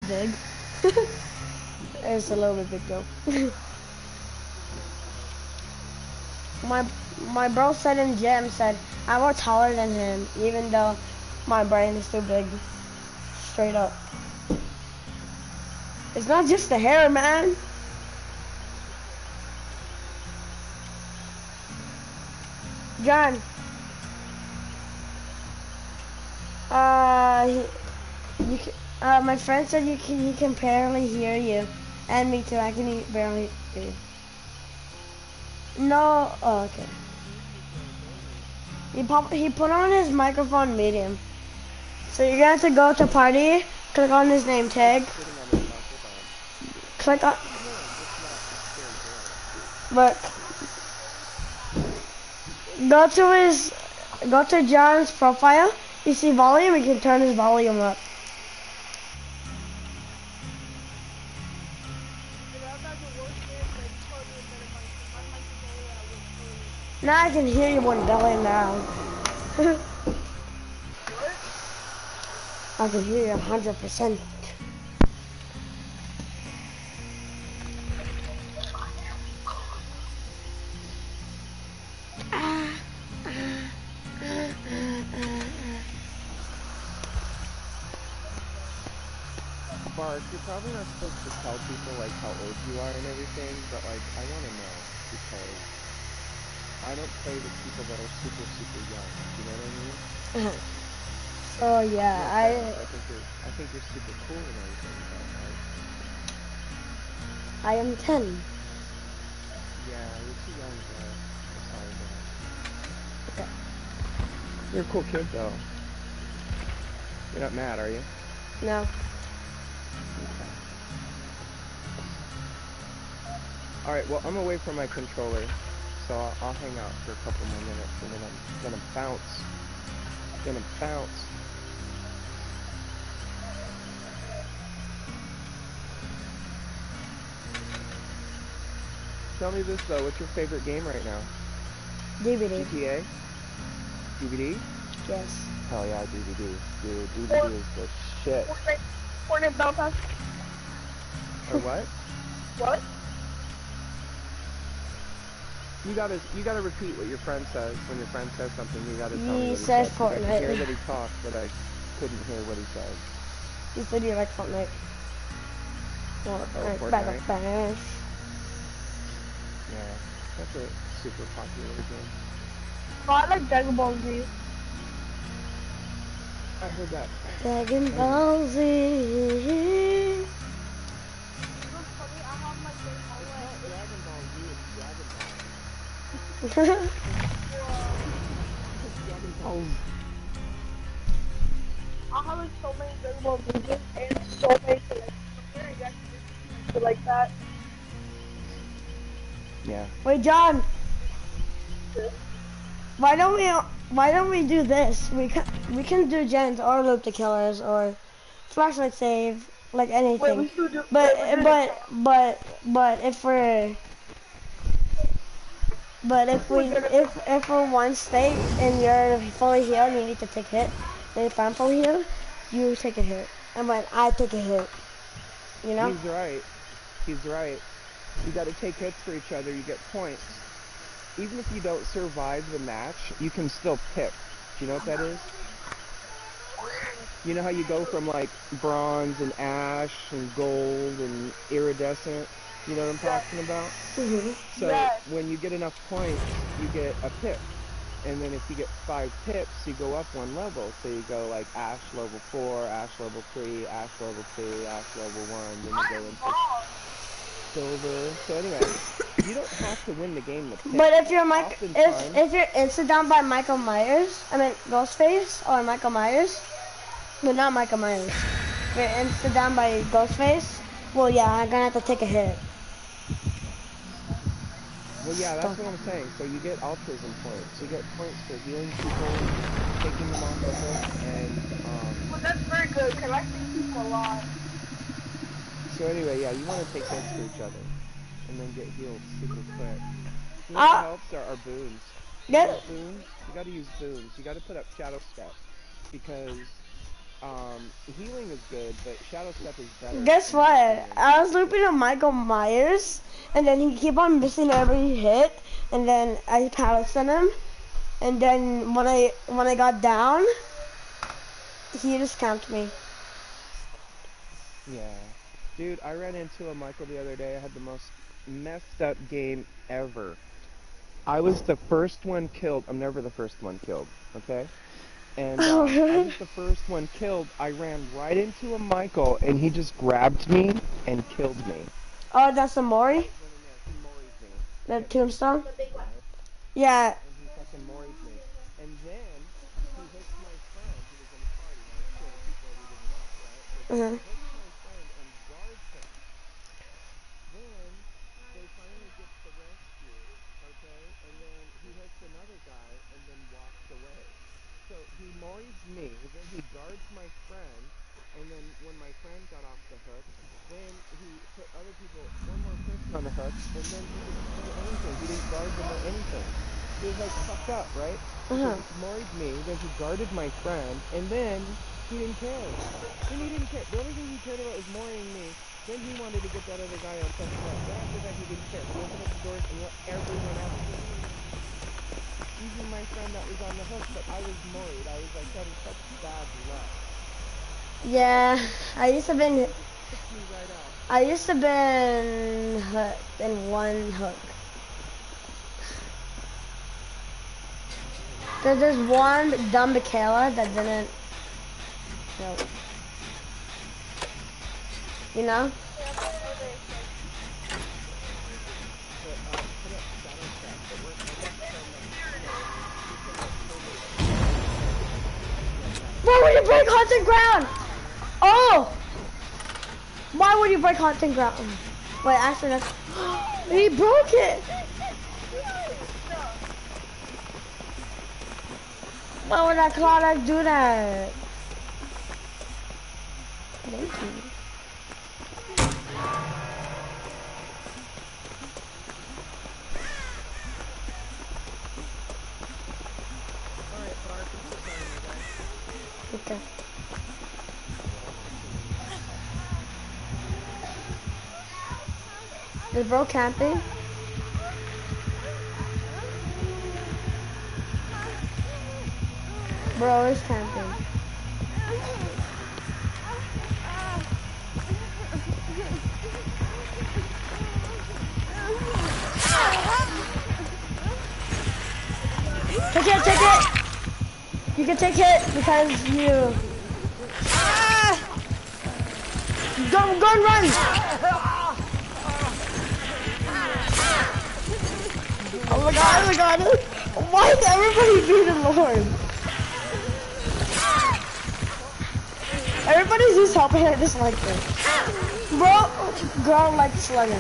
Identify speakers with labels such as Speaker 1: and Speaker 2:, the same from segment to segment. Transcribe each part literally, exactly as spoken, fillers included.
Speaker 1: big. It's a little bit big though. my my bro said in gym said I'm more taller than him, even though my brain is too big. Straight up. It's not just the hair, man. John. Uh, he, you can, uh, my friend said you can. He can barely hear you, and me too. I can he- barely hear you. No. Oh, okay. He pop. He put on his microphone medium. So you're gonna have to go to party. Click on his name tag. Click on. Look. Go to his. Go to John's profile. You see volume. You can turn his volume up. Now I can hear you one billion now. I can hear you a hundred percent.
Speaker 2: Bark, you're probably not supposed to tell people like how old you are and everything, but like I want to know because I don't play with people that are super super young. You know what I mean?
Speaker 1: Oh yeah,
Speaker 2: no,
Speaker 1: I.
Speaker 2: I think you're I think you're super cool and everything. But, like,
Speaker 1: I am ten.
Speaker 2: Yeah, you're too young, bro. I'm sorry, bro.
Speaker 1: Okay.
Speaker 2: You're a cool kid though. You're not mad, are you?
Speaker 1: No.
Speaker 2: Alright, well, I'm away from my controller, so I'll, I'll hang out for a couple more minutes, and then I'm gonna bounce. Gonna bounce. Tell me this, though. What's your favorite game right now?
Speaker 1: D V D.
Speaker 2: G T A? D V D?
Speaker 1: Yes.
Speaker 2: Hell yeah, D V D. Dude, D V D is the shit.
Speaker 3: Fortnite Battle Pass.
Speaker 2: Or what?
Speaker 3: What?
Speaker 2: You gotta, you gotta repeat what your friend says. When your friend says something, you gotta tell me what
Speaker 1: He
Speaker 2: he
Speaker 1: said
Speaker 2: says. 'Cause I could hear
Speaker 1: Fortnite.
Speaker 2: that he talked, but I couldn't hear what he said.
Speaker 1: He said you like Fortnite.
Speaker 2: Oh,
Speaker 1: Fortnite. Battle
Speaker 2: Fortnite?
Speaker 1: Pass.
Speaker 2: Yeah, that's a super popular game.
Speaker 3: Oh, I like Dragon Ball Z.
Speaker 2: I heard that.
Speaker 1: Dragon Ball Z.
Speaker 2: Dragon Ball Z, it's Dragon Ball. Dragon Ball.
Speaker 3: I have like so many Dragon Ball Z games and so many collections. So like that.
Speaker 2: Yeah.
Speaker 1: Wait, John. Why don't we? Why don't we do this? We can we can do gens or loop the killers or flashlight save, like anything.
Speaker 3: Wait, we should do,
Speaker 1: but
Speaker 3: wait,
Speaker 1: but but but if we're but if we if if we're one state and you're fully healed, you need to take a hit. And if I'm fully healed, you take a hit. And when I take a hit, you know.
Speaker 2: He's right. He's right. You got to take hits for each other. You get points. Even if you don't survive the match, you can still pick. Do you know what that is? You know how you go from like bronze and ash and gold and iridescent? You know what I'm talking about?
Speaker 1: Mm-hmm.
Speaker 2: So
Speaker 3: Yes.
Speaker 2: when you get enough points, you get a pick. And then if you get five pips, you go up one level. So you go like ash level four, ash level three, ash level two, ash level one. Then you go into silver. So anyway, you don't have to win the game to pick.
Speaker 1: But if you're Mike, if
Speaker 2: Oftentimes-
Speaker 1: if you're instant down by Michael Myers, I mean Ghostface or Michael Myers, but not Michael Myers. If you're instant down by Ghostface, well yeah, I'm gonna have to take a hit.
Speaker 2: Well, yeah, that's what I'm saying. So you get altruism points. You get points for healing people, taking them off the hook, and um.
Speaker 3: Well, that's very good because I see people a lot.
Speaker 2: So anyway, yeah, you want to take hits for each other, and then get healed super quick. You know
Speaker 1: Uh,
Speaker 2: what helps are, are boons. You
Speaker 1: Get
Speaker 2: know boons? You got to use boons. You got to put up shadow step because Um, healing is good, but Shadow Step is better.
Speaker 1: Guess
Speaker 2: in
Speaker 1: what?
Speaker 2: my opinion.
Speaker 1: I was looping on Michael Myers, and then he keep on missing every hit, and then I pounced on him, and then when I when I got down, he just camped me.
Speaker 2: Yeah. Dude, I ran into a Michael the other day. I had the most messed up game ever. I was the first one killed. I'm never the first one killed, okay? And
Speaker 1: Oh,
Speaker 2: um, I
Speaker 1: really?
Speaker 2: was the first one killed. I ran right into a Michael, and he just grabbed me and killed me.
Speaker 1: Oh, that's a Mori?
Speaker 2: Right then and there, he moried me.
Speaker 1: The
Speaker 2: Yeah, the big
Speaker 1: tombstone?
Speaker 2: one, right?
Speaker 1: Yeah.
Speaker 2: And he fucking moried me. And then he hits my friend who was in the party. Now, there's two other people we didn't know, right? So
Speaker 1: Uh-huh.
Speaker 2: he hits my friend and guards him. Then they finally get the rescue, okay? And then he hits another guy and then walks away. So he mori's me, then he guards my friend, and then when my friend got off the hook, then he put other people, one more person on the hook, and then he didn't do anything. He didn't guard them or anything. He was like fucked up, right?
Speaker 1: Uh-huh.
Speaker 2: Because he moried me, then he guarded my friend, and then he didn't care. Then he didn't care. The only thing he cared about was moriing me. Then he wanted to get that other guy on something else. Then after that, he didn't care. He opened up the doors and let everyone else in. Even my friend that was on the hook, but I was moried. I was like having such bad luck.
Speaker 1: Yeah, I used to been,
Speaker 2: He just picked me right out.
Speaker 1: I used to been hooked in one hook. Cause there's one dumb Michaela that didn't, no. You know? Why would you break haunted ground? Oh! Why would you break haunted ground? Wait, actually, that's... He broke it! Why would that Claudia do that? Thank you. Okay. Is bro camping? Bro is camping. Take it, take it! You can take it because you... Go, go and run! Oh my god, oh my god! Why is everybody being the Lord? Everybody's just helping her just like this. Bro, girl like slugging.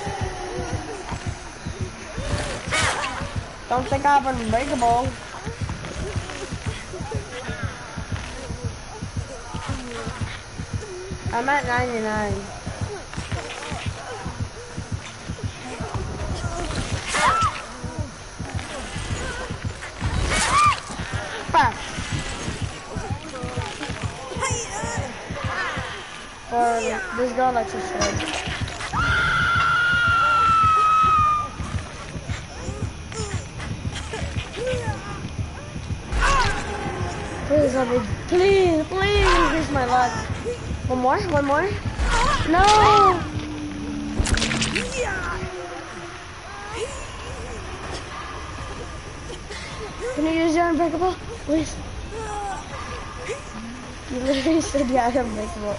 Speaker 1: Don't think I'm unbreakable. I'm at ninety-nine. Fuck. Or this girl likes to swim. Please let me, please, please increase my luck. One more, one more. No! Can you use your unbreakable, please? You literally said you had unbreakable.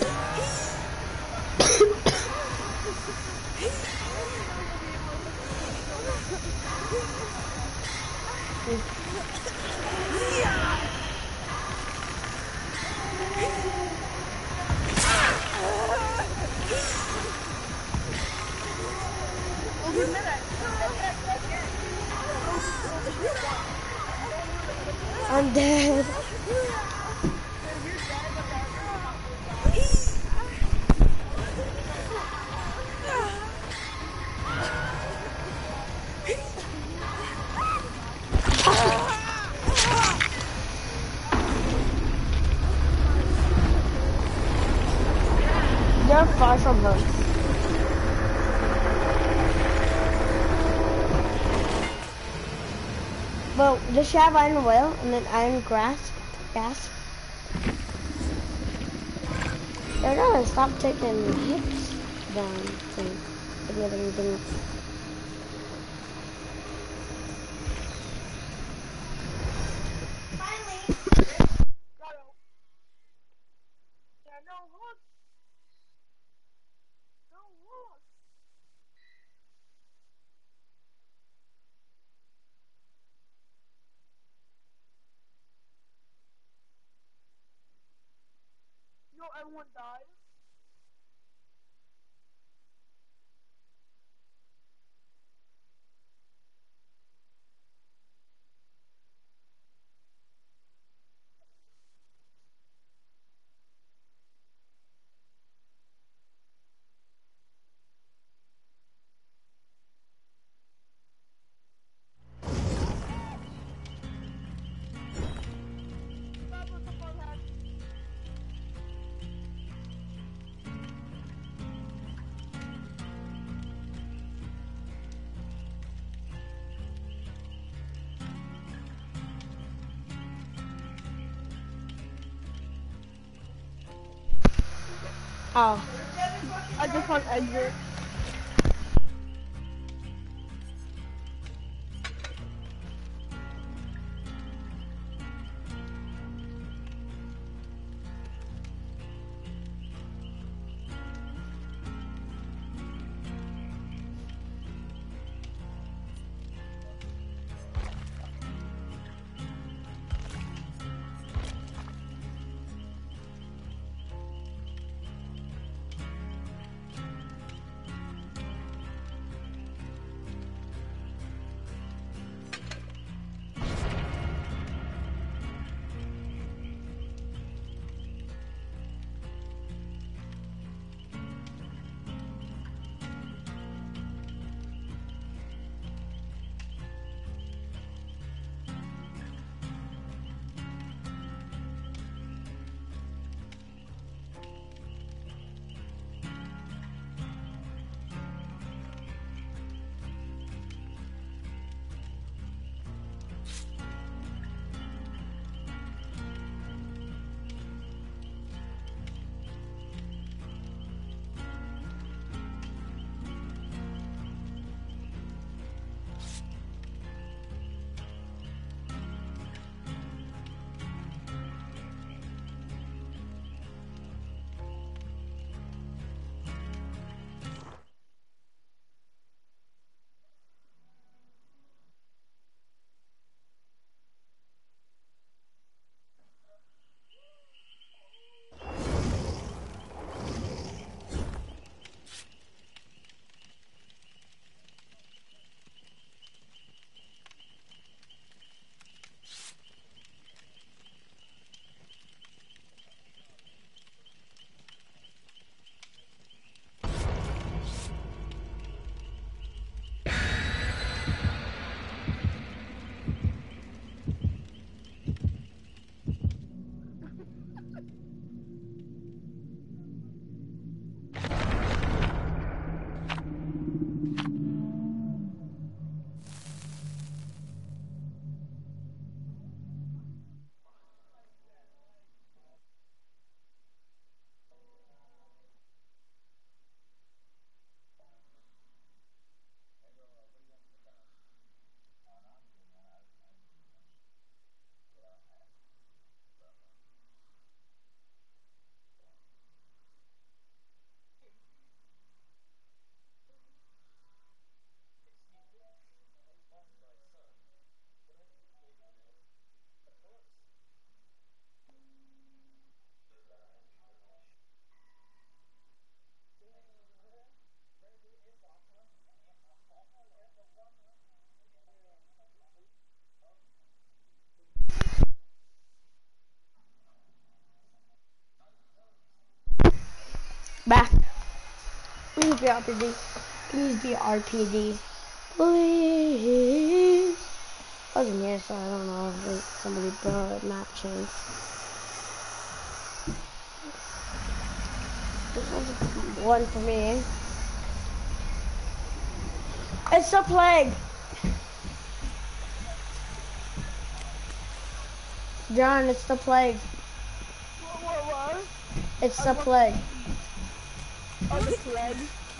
Speaker 1: I'm dead. are far from her. Well, does she have iron will and then iron grasp? Grasp? They're gonna stop taking hits down thing. If you have anything.
Speaker 3: Yeah, no hook. No hook. No, everyone died.
Speaker 1: Oh.
Speaker 3: I just want exit.
Speaker 1: Back. Please be R P D. Please be R P D. Please. I wasn't here, so I don't know if somebody brought a map change. This one one for me. It's the plague. John, it's the plague.
Speaker 3: What, what, what?
Speaker 1: It's the plague.
Speaker 3: Oh, the plague?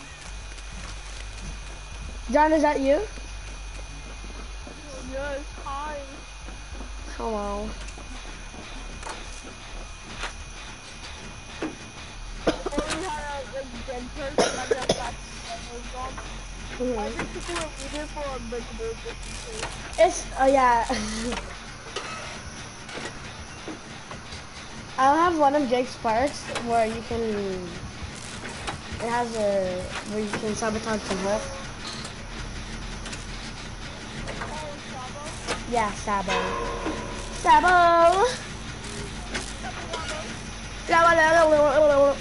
Speaker 1: John, is that you?
Speaker 3: Yes, hi.
Speaker 1: Hello.
Speaker 3: Or we had a like dead person that got back to the
Speaker 1: Mm-hmm.
Speaker 3: I think people are waiting for unbreakable distances.
Speaker 1: It's, oh yeah. I'll have one of Jake's parts where you can, it has a, where you can sabotage the hook.
Speaker 3: Oh, Sabo?
Speaker 1: Yeah, Sabo. Sabo! Sabo!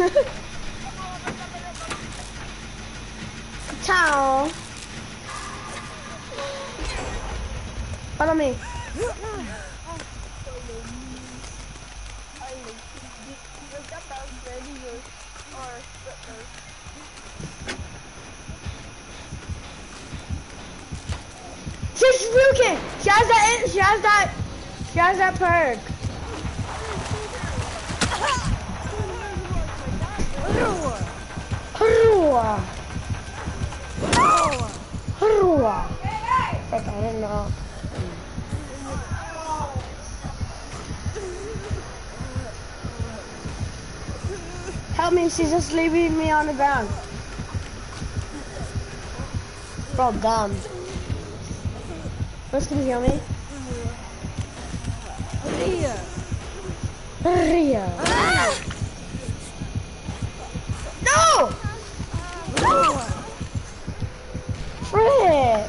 Speaker 1: Ciao! Follow me. She's spooking! She has that, she has that, she has that perk. Hurrah! Hurrah! Fuck, I don't know. Help me, she's just leaving me on the ground. Bro, dumb. First, can you heal me? Ria. Ria. No! Frick!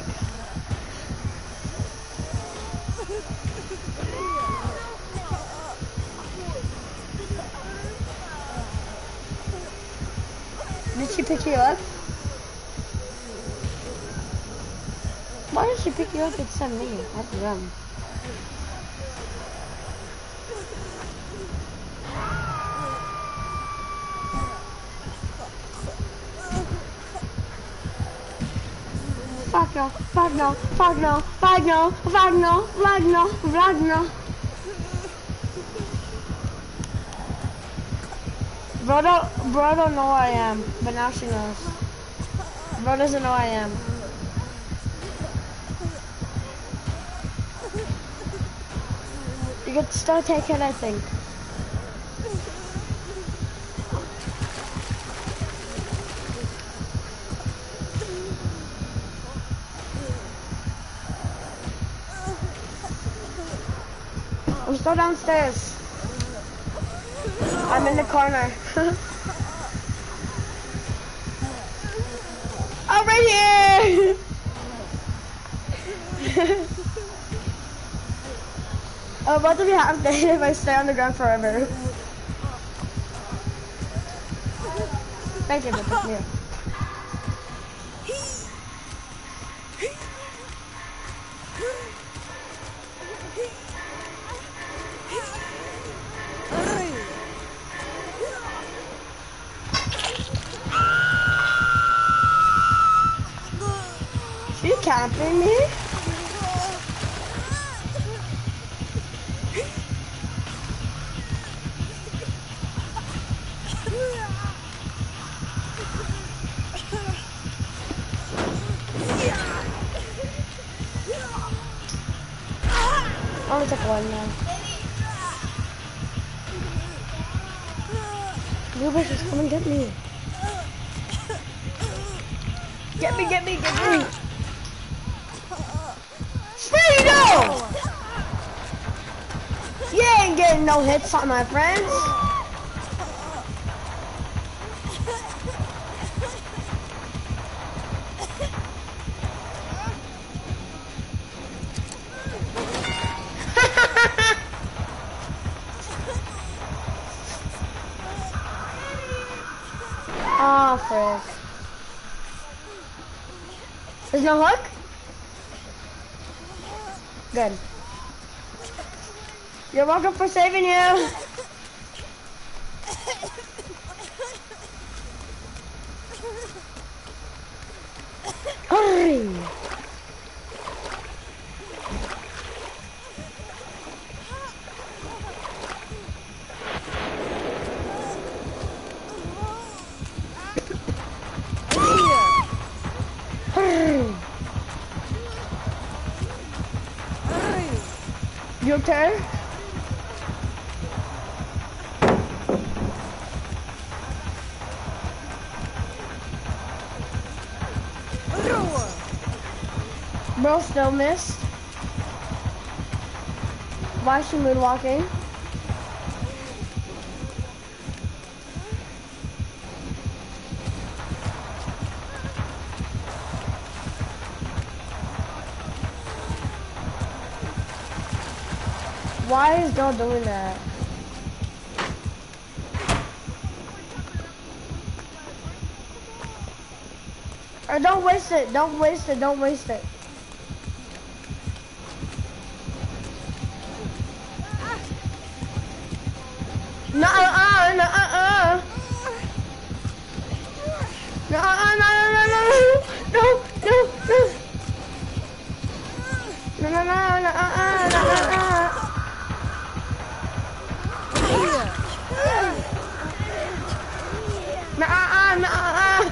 Speaker 1: Did she pick you up? Why did she pick you up instead of me? That's dumb. Fuck no, fuck no, fuck no, fuck no, fuck no, fuck no, fuck no. Bro don't, bro don't know where I am, but now she knows. Bro doesn't know I am. You could still take it, I think. I'm still downstairs. I'm in the corner. Oh, right here! I'm about to be half dead if I stay on the ground forever. Thank you for picking me up. You camping me? Only took one now. You bitches, come and get me. Get me, get me, get me. Freedom! You ain't getting no hits on my friends. Oh, frick. There's no hook? Good. You're welcome for saving you. Hurry! Hurry! You okay? Bro still missed. Why is she moonwalking? Why is girl doing that? Or don't waste it, don't waste it, don't waste it. No, uh, no, uh, uh. No, uh, no, no, no, no, no, no, no. No, no, no, no, uh, uh, no, uh, uh. No, uh, uh, no, uh, uh.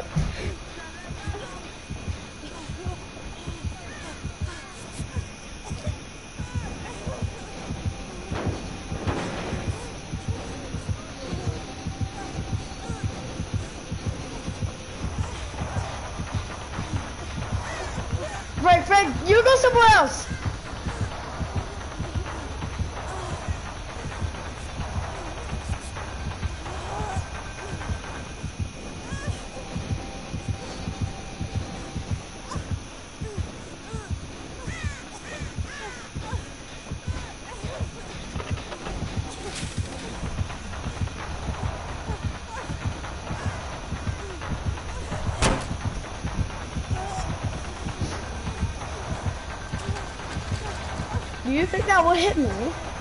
Speaker 1: Frank, Frank, you go somewhere else. Do you think that will hit me?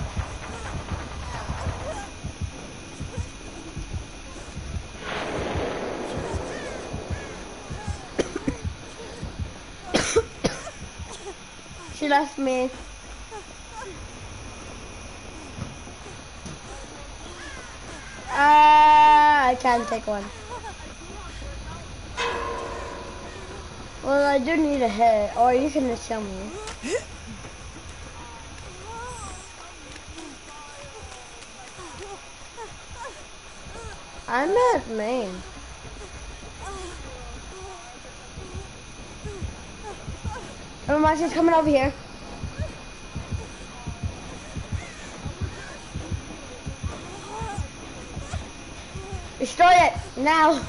Speaker 1: She left me. Ah, I can't take one. Well, I do need a hit, or you can just kill me. I'm at main. Never mind, she's coming over here. Destroy it now.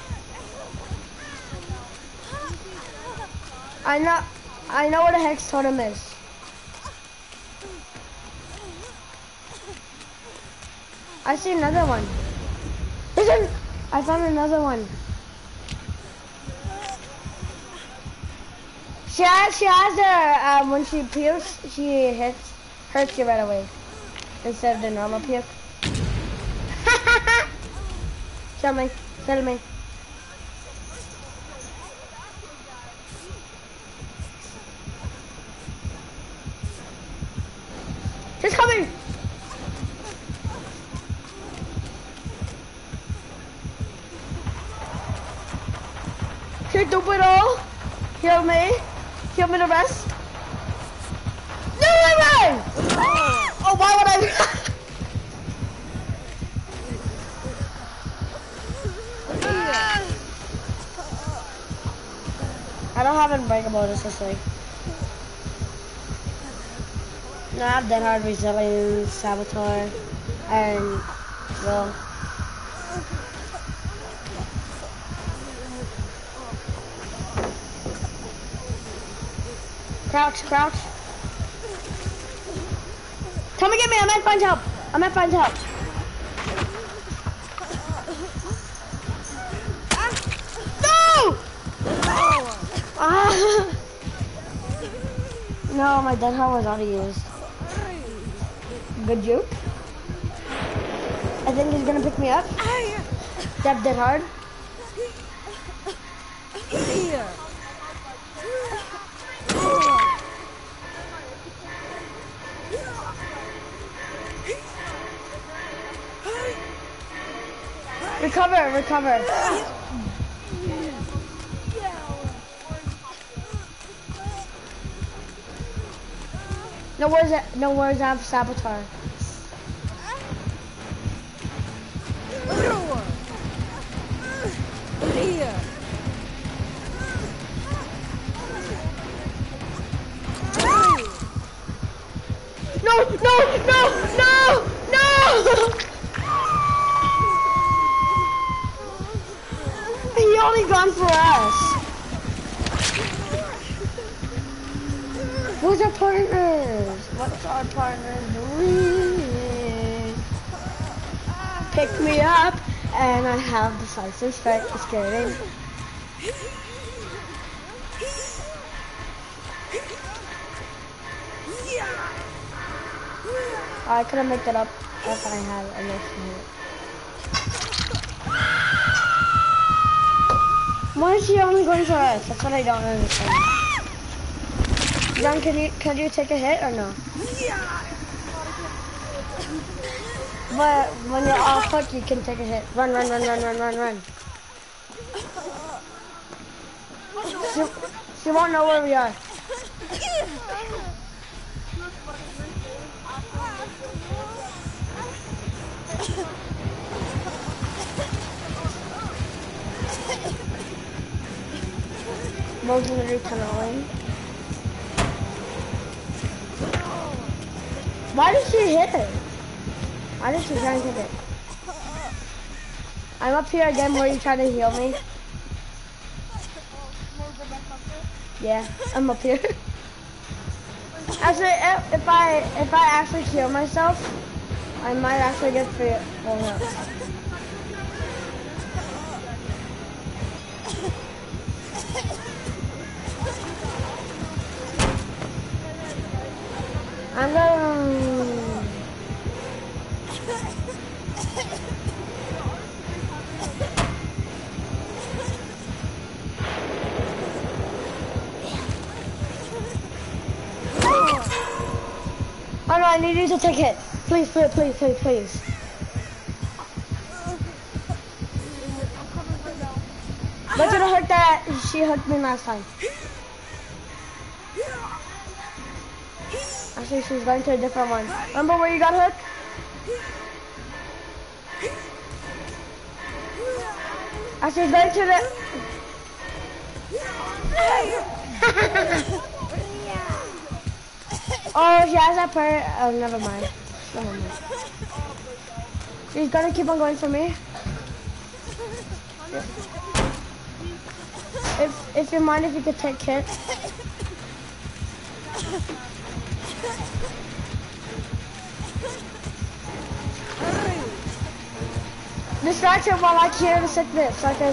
Speaker 1: I know, I know what a hex totem is. I see another one. Listen, I found another one. She has, she has her, um, when she pukes, she hits, hurts you right away. Instead of the normal puke. Tell me, tell me. She's coming! She do it all. Heal me. Heal me the rest. No, no, no! Oh, why would I? I don't have unbreakable, this is like. No, I have dead hard, resilience, saboteur, and well. Crouch, crouch. Come and get me, I might find help. I might find help. No! Ah. No, my dead hard was already used. Good juke. I think he's gonna pick me up. That dead hard. recover, recover. No worries, no worries, I have saboteur. No, no, no, no, no! He only gone for us. Where's our partners? What's our partner doing? Pick me up, and I have decisive strike skating. I couldn't make that up if I had enough hit. Why is she only going for us? That's what I don't understand. John, can you can you take a hit or no? But when you're off hook, you can take a hit. Run, run, run, run, run, run, run. She, she won't know where we are. Mo's gonna do tunneling. Why did she hit it? Why did she try and hit it? I'm up here again where you try to heal me. Yeah, I'm up here. Actually, if, if I if I actually heal myself, I might actually get free full health. I'm gonna. Oh no, I need you to take it. Please, please, please, please, please. Look at the hook that she hooked me last time. Actually, she's going to a different one. Remember where you got hooked? Actually, she's going to the... Oh, she has that part. Oh, never mind. Never mind. She's gonna keep on going for me. If if you mind, if you could take hit. Distract her while I cure the sickness, so I can.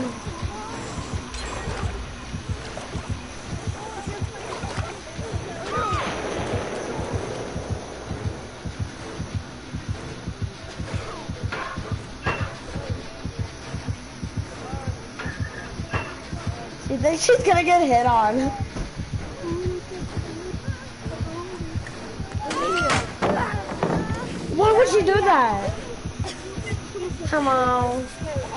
Speaker 1: You think she's gonna get hit on? Why would she do that? Come on.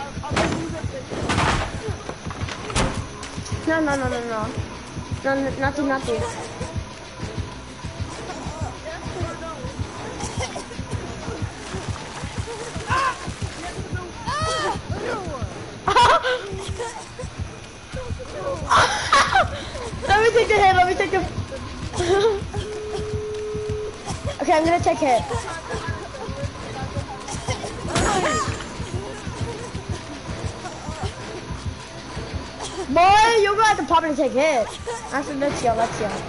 Speaker 1: No, no, no, no, no. No, no, nothing, nothing. Let me take the hit, let me take the... Okay, I'm gonna take hit. Boy, you're gonna have to pop and take hit. Actually, let's go, let's go.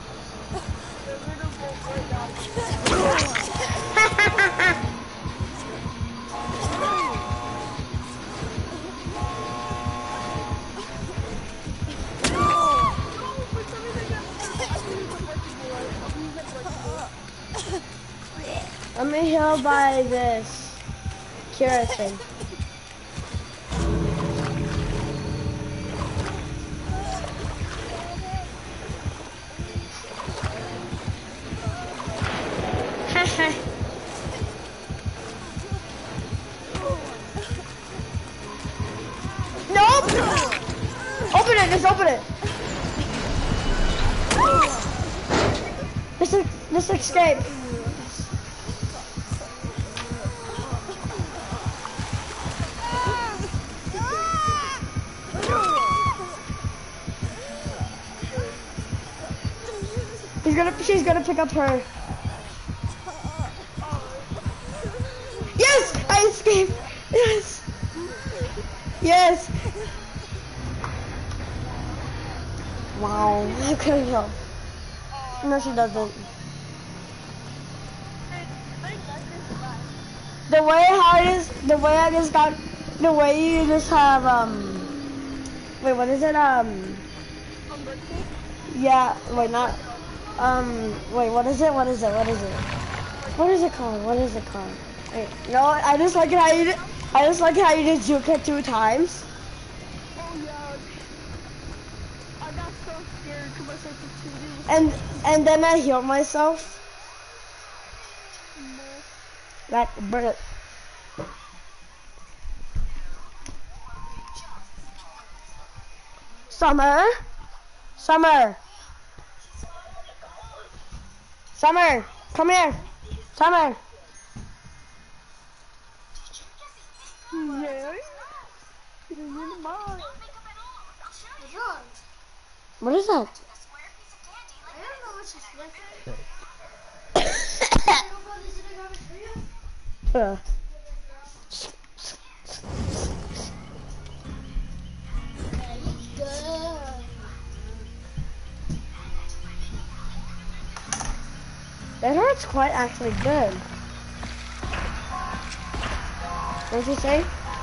Speaker 1: Let me heal by this cure thing. it, just open it. Just, just escape. He's gonna, she's gonna pick up her. Yes, I escaped. Yes, yes. Wow, I couldn't help. No, she doesn't. The way how it is, the way I just got, the way you just have, um, wait, what is it, um, yeah, wait, not, um, wait, what is it, what is it, what is it, what is it called, what is it called, wait, no, I just like how you, did, I just like how you did juke it two times.
Speaker 3: Oh yeah. I got so scared because my sensitivity was
Speaker 1: And, and then I healed myself.
Speaker 3: so
Speaker 1: Like, but Summer, Summer, Summer, come here, Summer.
Speaker 3: yeah. She didn't even mind.
Speaker 1: What is that? uh. That hurts quite actually good. What did you say?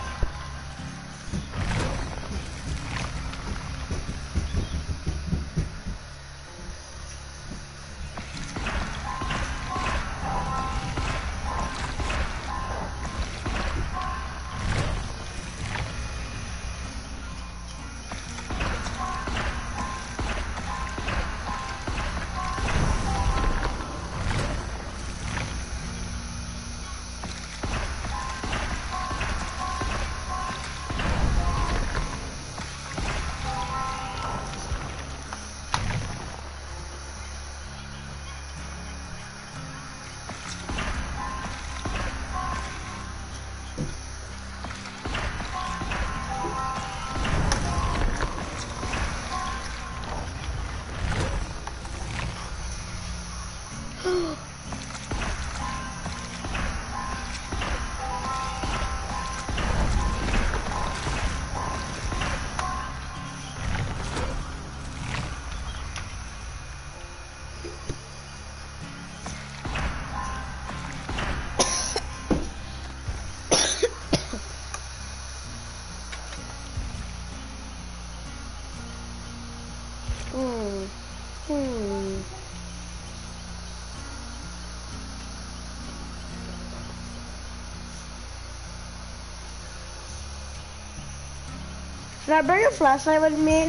Speaker 1: Hmm. Hmm. Should I bring a flashlight with me?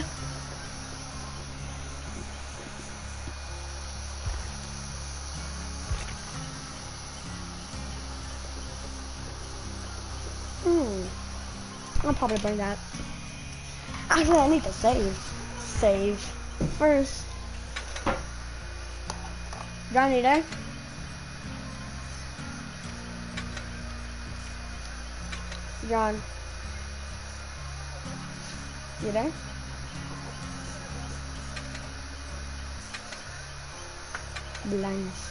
Speaker 1: Hmm. I'll probably bring that. Actually, I need to save. Save. First. Johnny there? John. You there? Blinds.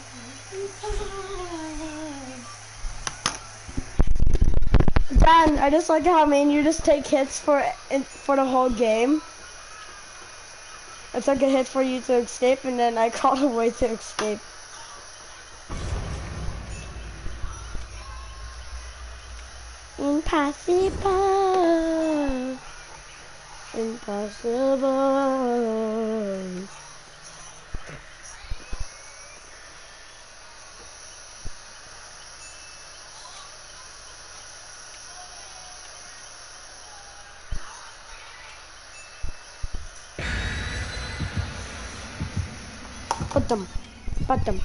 Speaker 1: Dan, I just like how me and you just take hits for for the whole game. I took a hit for you to escape, and then I caught a way to escape. Impossible. Impossible. Put them, put them.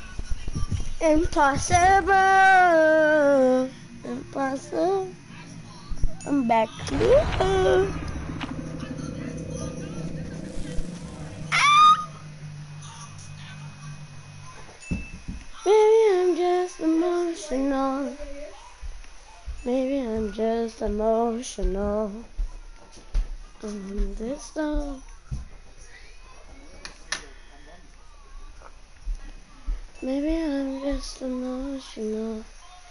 Speaker 1: Impossible, impossible. I'm back. Woo-hoo. Ah! Maybe I'm just emotional. Maybe I'm just emotional. On this song. Maybe I'm just emotional.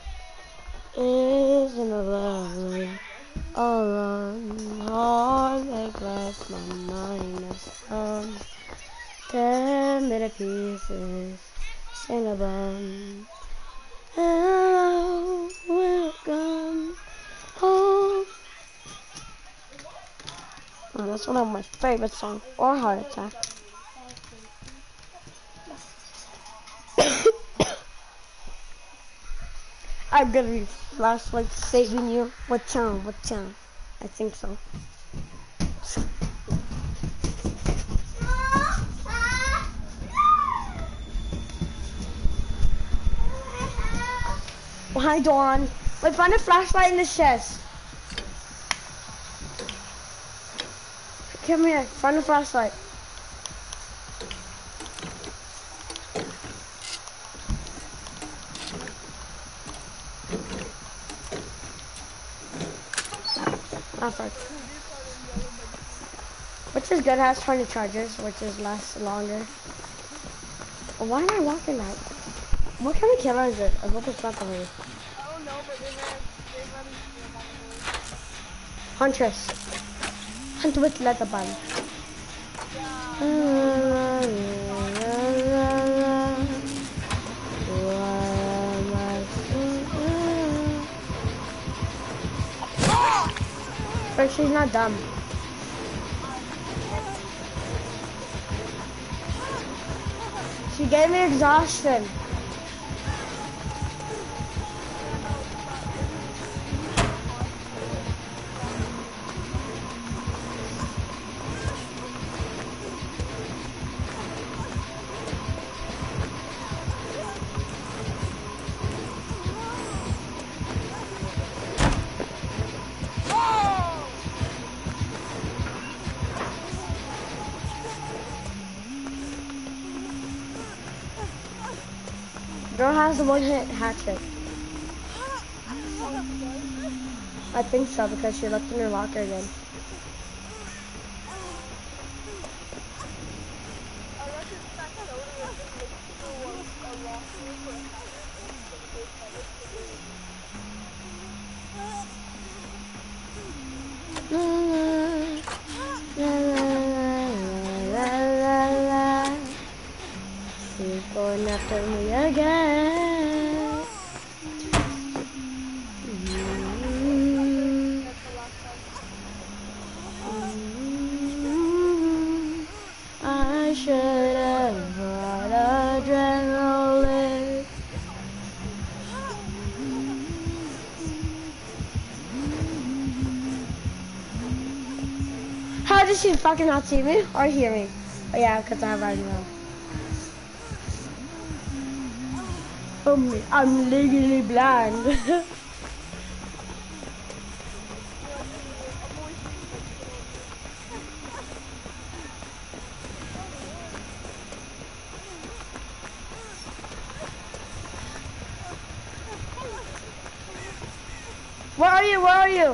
Speaker 1: Isn't it lovely? All on hard like glass, my mind has come. Ten little pieces, sing a bum. Hello, welcome home. Oh, that's one of my favorite songs. Or Heart Attack. I'm gonna be flashlight saving you. What town? What town? I think so. Oh, hi, Dawn. Wait, find a flashlight in the chest. Come here. Find a flashlight. Perfect. Which is good, has twenty charges, which is lasts longer. Why am I walking that? What kind of killer is it? I hope it's not the way.
Speaker 3: I don't know, but they have, they run into the
Speaker 1: Huntress. Hunt with leather bun. But she's not dumb. She gave me exhaustion. Girl has the one hit hatchet. I think so because she looked in her locker again. She's going after me again. Mm-hmm. Mm-hmm. I should have brought adrenaline. How did she fucking not see me or hear me? Oh yeah, because I have adrenaline. Um, I'm legally blind. Where are you? Where are you?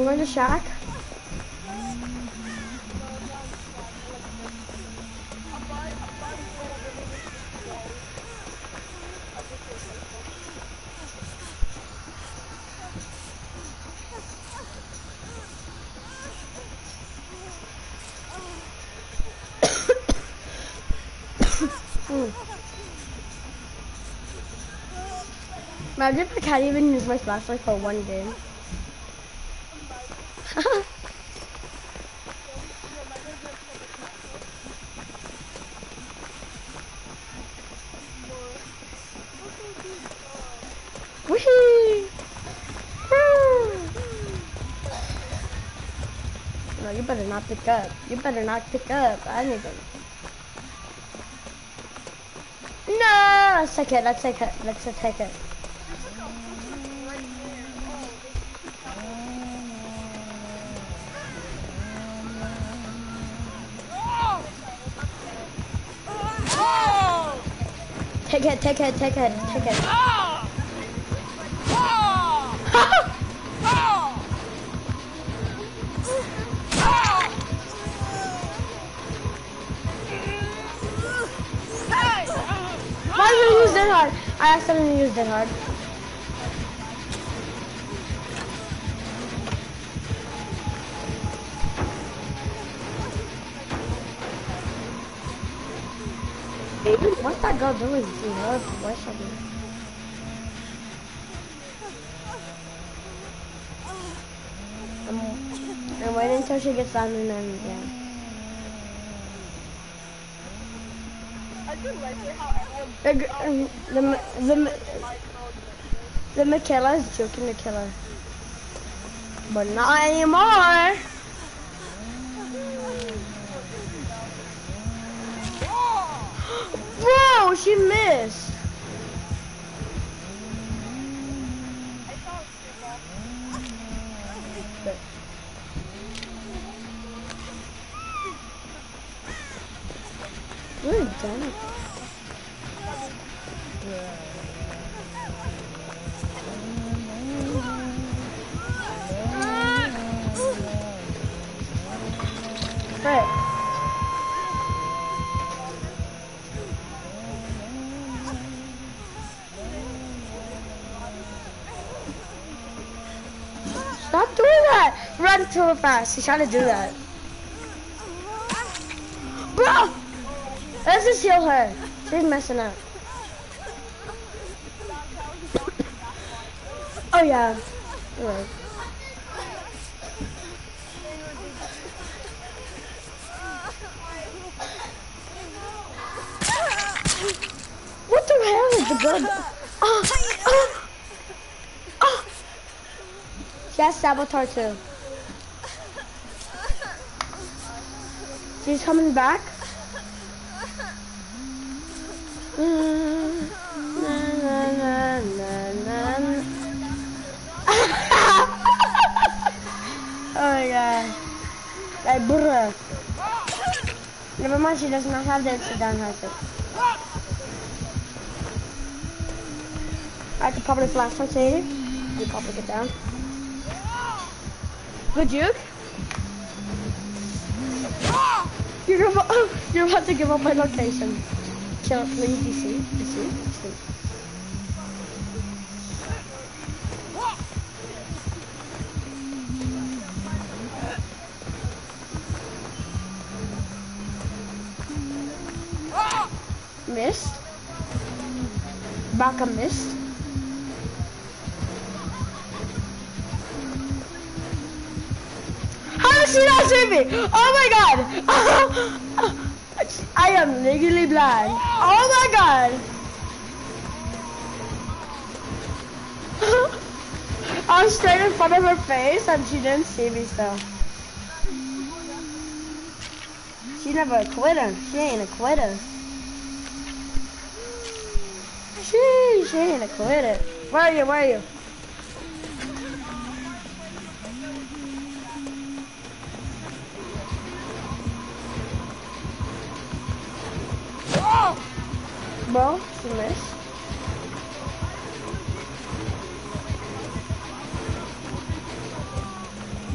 Speaker 1: going to shack? mm. Imagine if I can't even use my flashlight for one game. Whee! No, you better not pick up. You better not pick up. I need them. No! Let's take it. Let's take it. Let's take it. Take it, take it, take it, take it. Why did you use that hard? I accidentally used it hard. What's that girl doing? She loves worshiping. I'm, I'm waiting until she gets done and then, yeah.
Speaker 3: I do like it how
Speaker 1: The, the, the, the, the Michaela is joking to kill her. But not anymore! Bro, she missed. We're done. Right. Stop doing that! Run too fast. He's trying to do that. Bro! Let's just heal her. She's messing up. Oh yeah. You're right. What the hell is the good? Oh, oh, oh. She has saboteur too. She's coming back. Na, na, na, na, na. Oh my god. Like bruh. Never mind, she does not have that sit down hazard. I could probably flash her later. You probably get down. Good juke. You're about, oh, you're about to give up my location. Kill, please, you see, you see, you see. Missed. Baka missed. How does she not see me? Oh my god! I am legally blind. Oh my god! I was straight in front of her face and she didn't see me still. She never a quitter. She ain't a quitter. She, she ain't a quitter. Where are you? Where are you? Bro, she missed.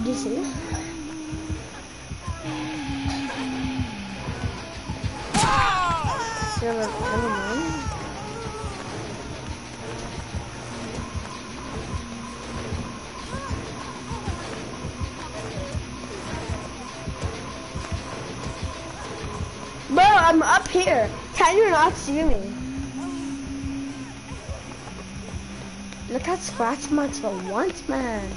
Speaker 1: Do you see? See an animal? Bro, I'm up here. Can you not see me? Look at scratch marks for once, man.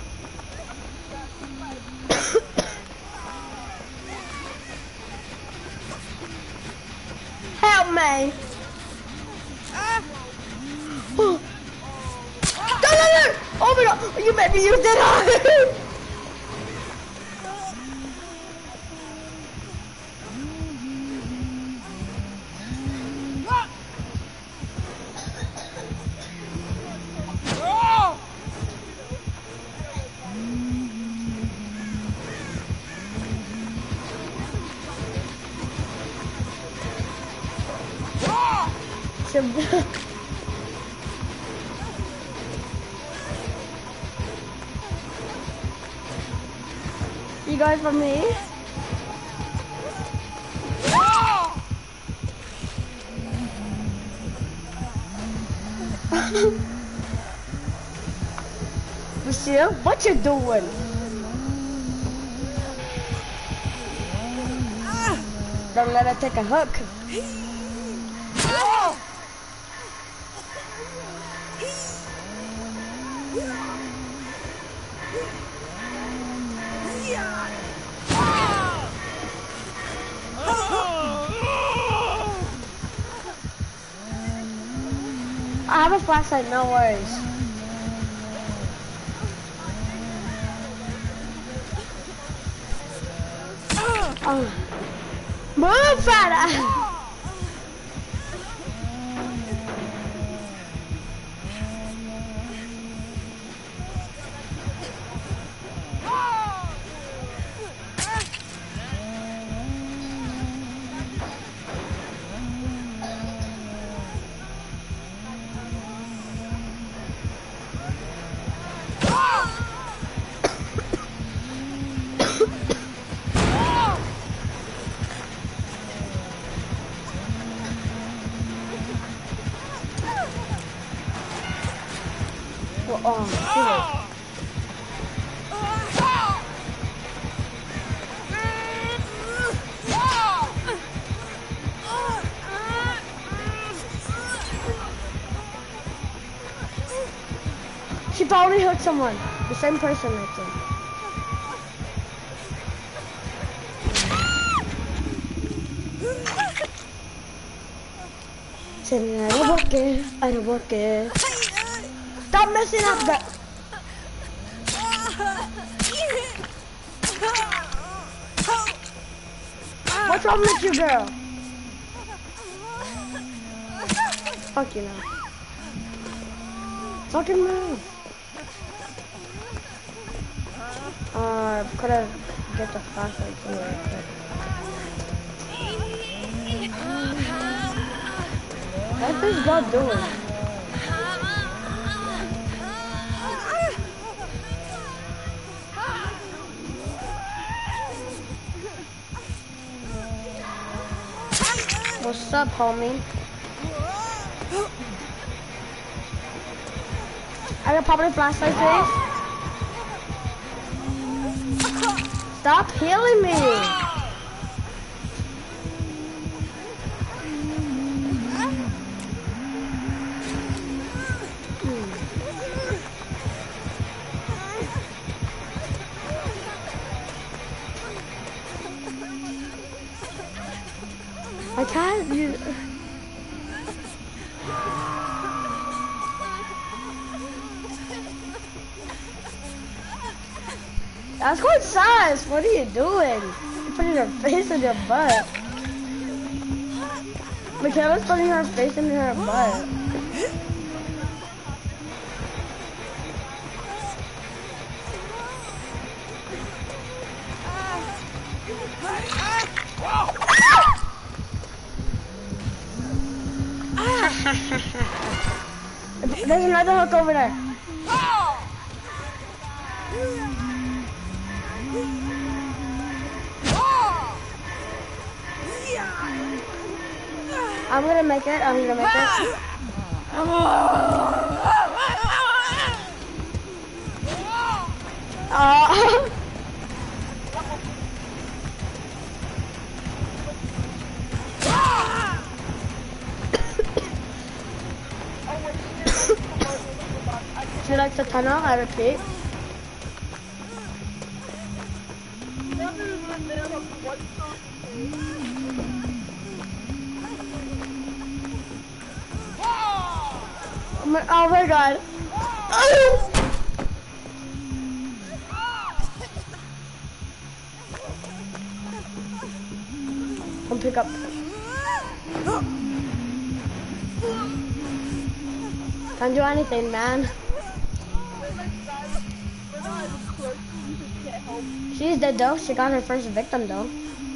Speaker 1: Help me! Ah. Oh. No, no, no! Oh my god! You made me use it! You guys for me? Lucia, what you doing? Don't let her take a hook. I have a flashlight, no worries. Oh. Move, fella! Oh, shit. She probably hurt someone. The same person, I think. I don't work it. I don't work it. Stop messing up that. What's wrong with you, girl? Fuck you now. Fucking move. Uh, could I get the flashlight from real quick? What's this girl doing? What's up, homie? I got probably flashlight face. Stop healing me. I can't use. That's quite sus. What are you doing? You're putting her face in your butt. Michaela's putting her face in her butt. There's another hook over there. I'm gonna make it. I'm gonna make it. Oh. She likes the tunnel, I repeat. Oh my, oh my god. Come pick up. Can't do anything, man. She's dead though. She got her first victim though.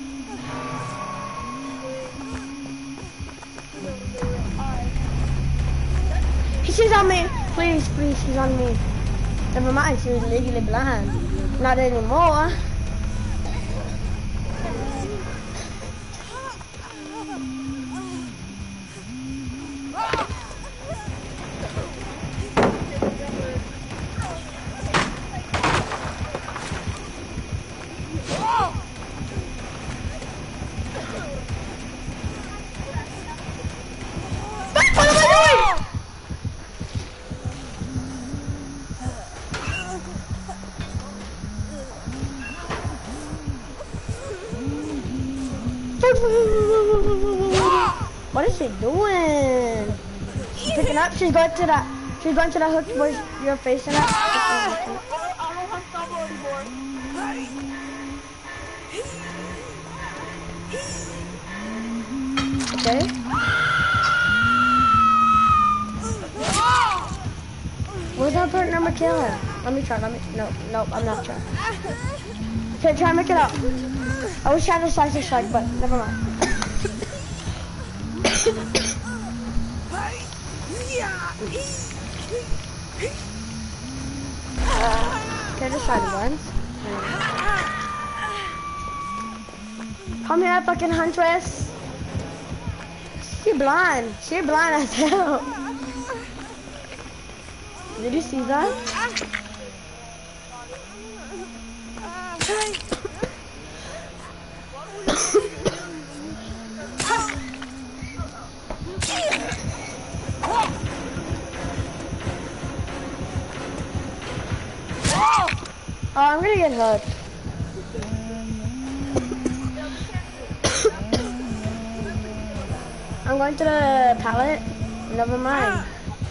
Speaker 1: She's on me. Please, please, she's on me. Never mind, she was legally blind. Not anymore. What is she doing? She's picking up. She's going to that. She's going to that hook where you're facing it. Okay. Where's that part number killer? Let me try. Let me. No, no, I'm not trying. Okay, try and make it up. I was trying to slice a strike, but never mind. Okay, just try it once. Come here, fucking huntress. She blind. She blind as hell. Did you see that? Oh, I'm gonna get hurt. I'm going to the pallet. Never mind.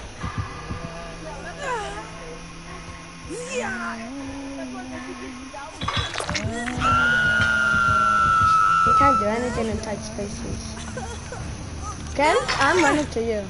Speaker 1: You can't do anything in tight spaces. Ken, I'm running to you.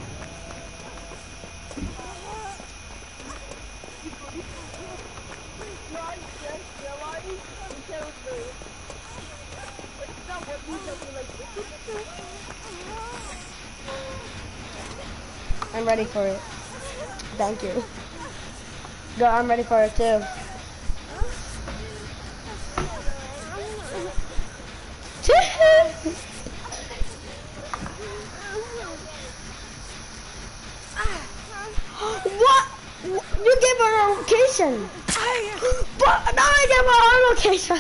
Speaker 1: I'm ready for it. Thank you. Go, I'm ready for it too. What? You gave her a location. But now I gave her our location.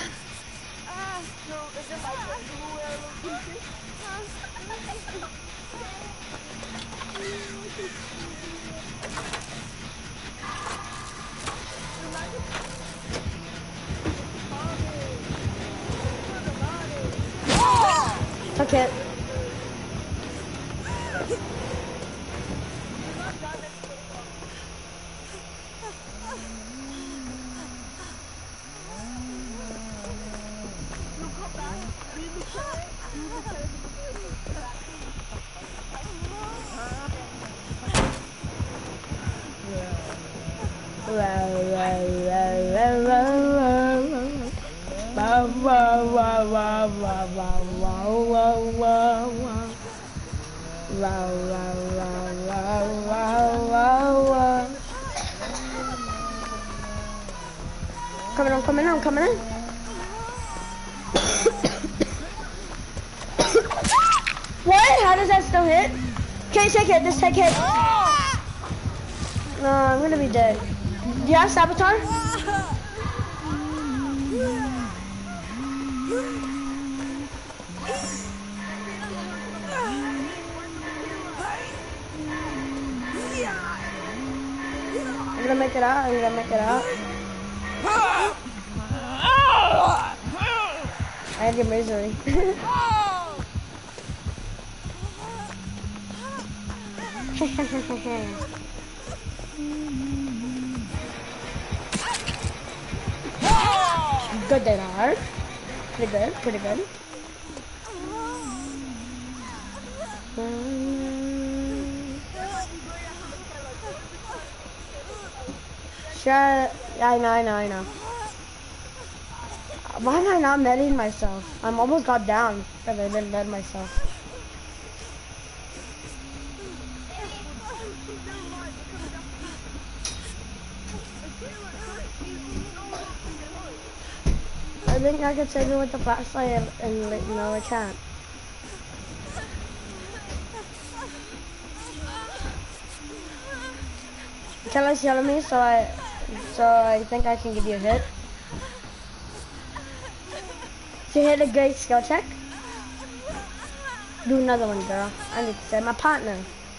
Speaker 1: Took it. coming, I'm coming in, I'm coming in. What? How does that still hit? Okay, take it, just take it. No, I'm gonna be dead. Do you have Saboteur? I'm gonna make it out, I'm gonna make it out. I had your misery. Good dead hard. Pretty good, pretty good. Sure, I know, I know, I know. Why am I not medding myself? I'm almost got down because I didn't med myself. I think I could save it with the flashlight and, and like, no, I can't. Tell us yell at me so I, so I think I can give you a hit. So you hit a great skill check. Do another one, girl. I need to say my partner.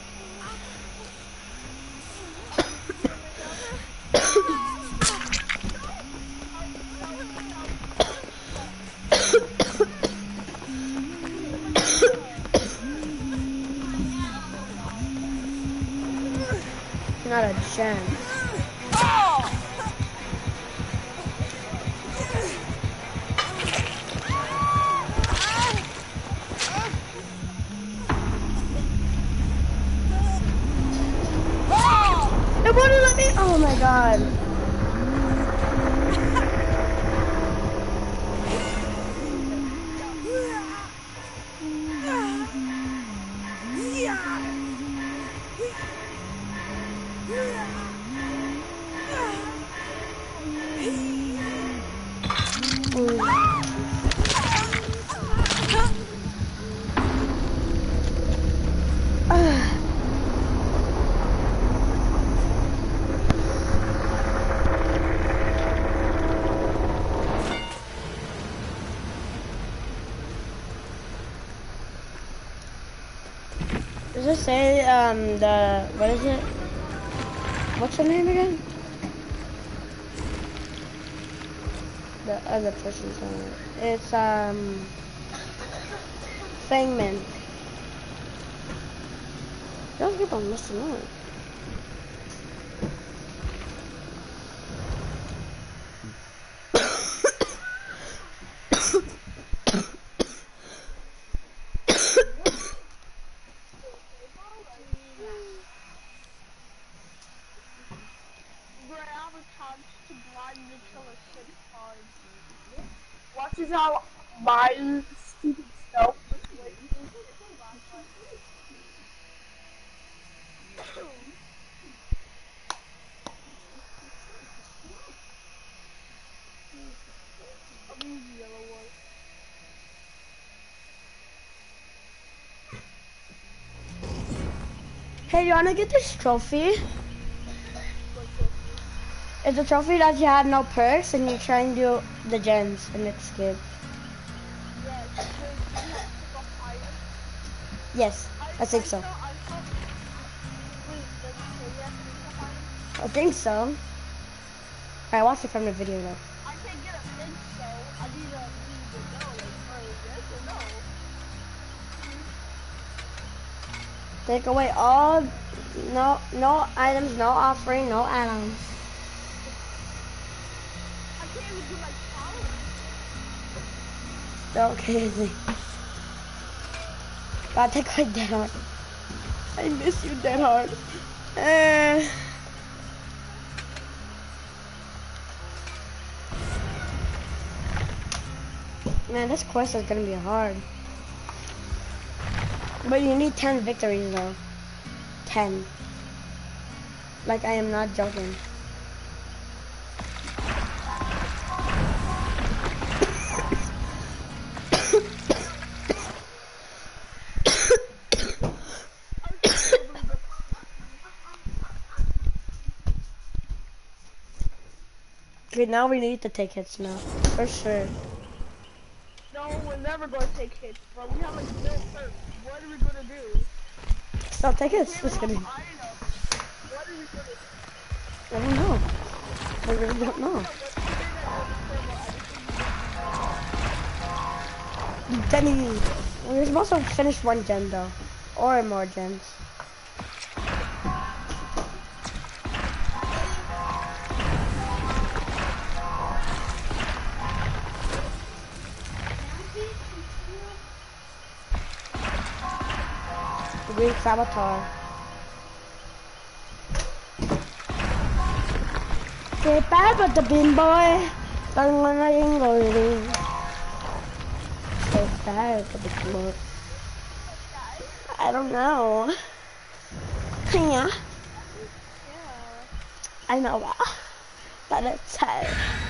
Speaker 1: Not a chance. It wouldn't let me. Oh my god. Does it say um the what is it? What's her name again? The other person's name. It's um Fangman. Those people are missing out.
Speaker 3: Watch is how my stupid self persuades me. I'll use the yellow one.
Speaker 1: Hey, you wanna get this trophy? It's a trophy that you had no perks and you try and do the gens and it's good. Yes, I think so. I think so. I watched it from the video though.
Speaker 3: I can't get a think so. I need a need to know, like, or yes or no.
Speaker 1: Take away all, no, no items, no offering, no items.
Speaker 3: I can't even do like powers.
Speaker 1: So crazy. God, take away Dead Hard. I miss you, Dead Hard. Uh, man, this quest is gonna be hard. But you need ten victories though. ten. Like, I am not joking. Okay, now we need to take hits now. For sure.
Speaker 3: No, we're never going to take hits, bro. We have like no perks. What are we going to do?
Speaker 1: Stop take
Speaker 3: We
Speaker 1: hits.
Speaker 3: can't
Speaker 1: Just
Speaker 3: even
Speaker 1: kidding.
Speaker 3: have items. What are we going to do?
Speaker 1: I don't know. I really don't know.
Speaker 3: Yeah, what you did at your server, I think you
Speaker 1: Jenny. We're supposed to finish one gen though. Or more gens. Green Saboteur. Say bad with the bean boy. Don't wanna go in. Say bad with the bean boy. I don't know. Yeah.
Speaker 3: Yeah.
Speaker 1: I know that. But it's hard.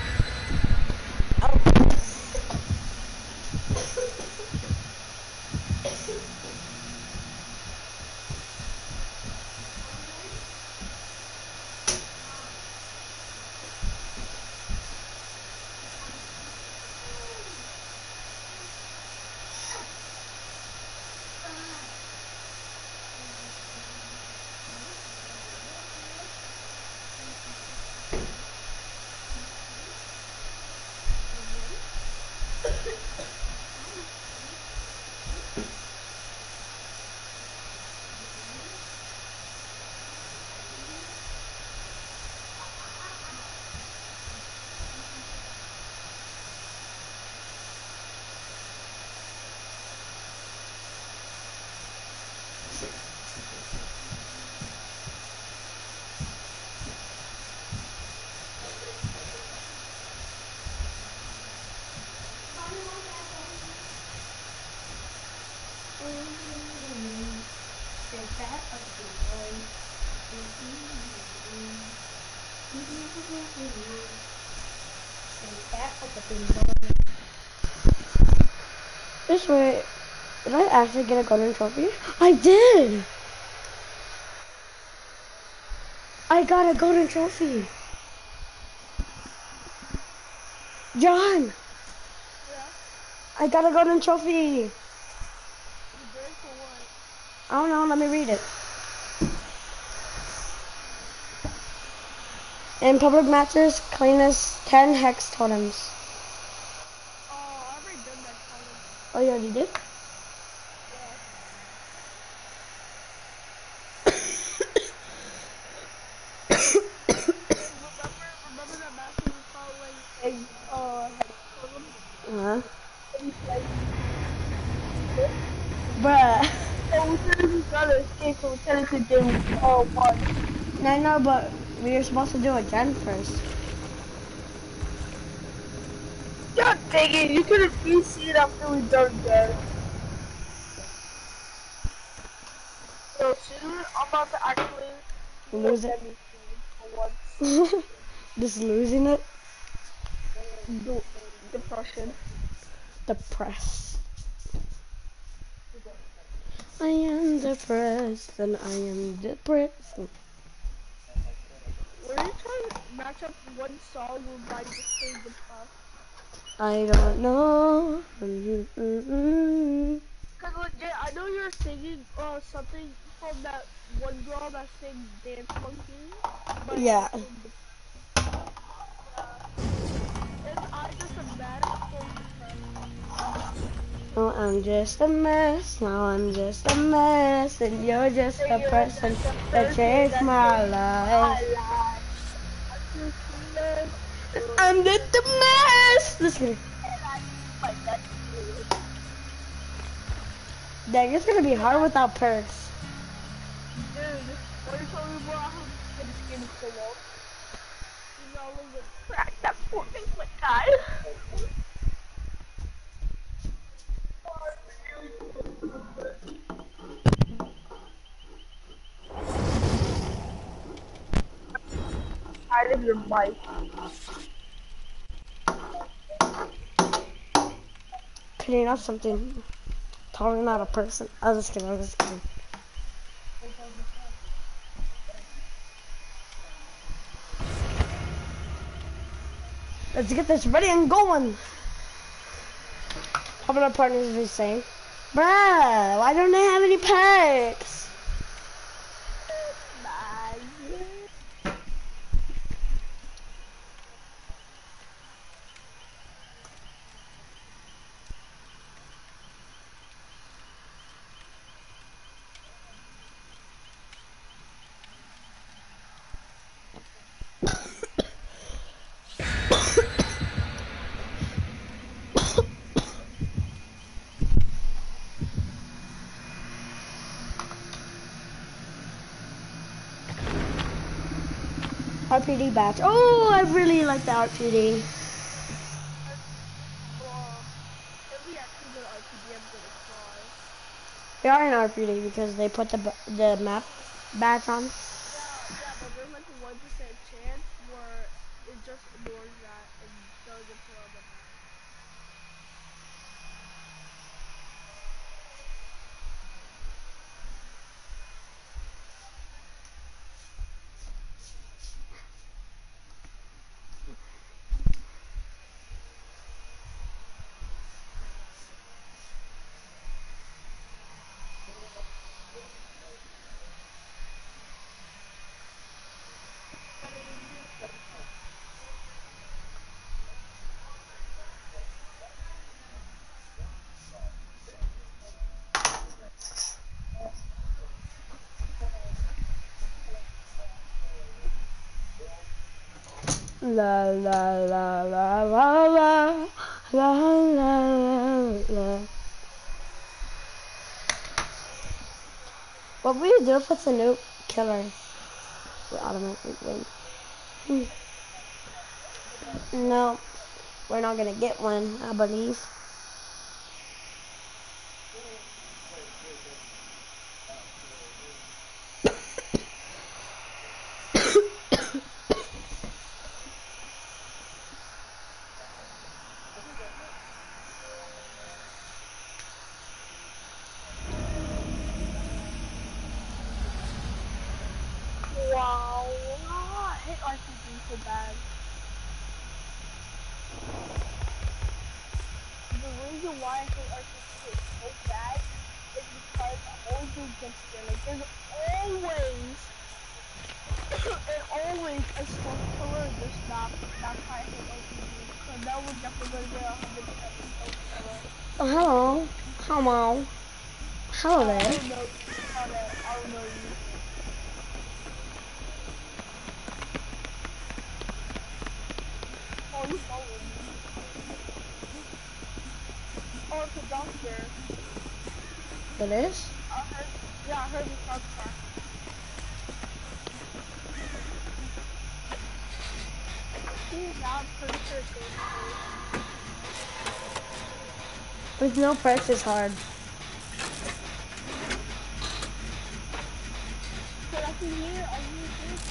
Speaker 1: This way, did I actually get a golden trophy? I did! I got a golden trophy! John!
Speaker 3: Yeah.
Speaker 1: I got a golden trophy!
Speaker 3: You did for what?
Speaker 1: I don't know, let me read it. In public matches, cleanest ten hex totems.
Speaker 3: Oh, I already done that challenge.
Speaker 1: Oh, you already did?
Speaker 3: Yeah. remember, remember that match we were following egg, uh, hex totem?
Speaker 1: Uh-huh.
Speaker 3: And like,
Speaker 1: Bruh.
Speaker 3: so we couldn't try to escape, so we technically did, uh, one.
Speaker 1: I know, but we were supposed to do a gen first.
Speaker 3: God dang it, you could have P C'd after we done that. So soon, I'm about to actually
Speaker 1: Lose it.
Speaker 3: for once.
Speaker 1: Just losing it.
Speaker 3: De depression.
Speaker 1: Depressed. I am depressed and I am depressed.
Speaker 3: Were you trying to match up one song with my display the past?
Speaker 1: I don't know. Mm -mm -mm.
Speaker 3: Cause legit, I know you're singing uh something from that one girl that sings Dance Monkey. But
Speaker 1: Yeah.
Speaker 3: yeah. And I just imagine so
Speaker 1: Oh, I'm just a mess. Now I'm just a mess, and you're just a person that changed my life. I'm just a mess. Listen. Dang, it's gonna be hard without perks.
Speaker 3: Dude, what are you telling me about how this game is so long? You know, like, crack that fucking foot guy. Out of your mic.
Speaker 1: Cutting off something. Totally not a person. I was just kidding. I was just kidding. Let's get this ready and going. How about our partners are the same? Bruh, why don't they have any perks? R P D batch. Oh, I really like the R P D. They are in R P D because they put the the map batch on.
Speaker 3: Yeah, yeah, but there's like a one percent chance where it just ignores that and doesn't put on the map.
Speaker 1: La la la la la la la la la. What would you do if it's a new killer? We automatically win. Hmm. No, we're not gonna get one, I believe.
Speaker 3: Wow, I hate R P G so bad. The reason why I hate R P G is so bad is because I always do jump scare. Like there's always and always a stunt killer in this map. That's why I hate R P G. So that would definitely gonna get a hundred percent stunt killer.
Speaker 1: Oh, hello. Hello. Hello
Speaker 3: I
Speaker 1: there.
Speaker 3: don't know. I don't know. I don't know you. Oh, you follow me. Oh, it's a doctor.
Speaker 1: It is?
Speaker 3: I heard, yeah, I heard the sound crack. He's not pretty sure it's dangerous.
Speaker 1: With no perks, it's hard.
Speaker 3: So I can hear, I hear this.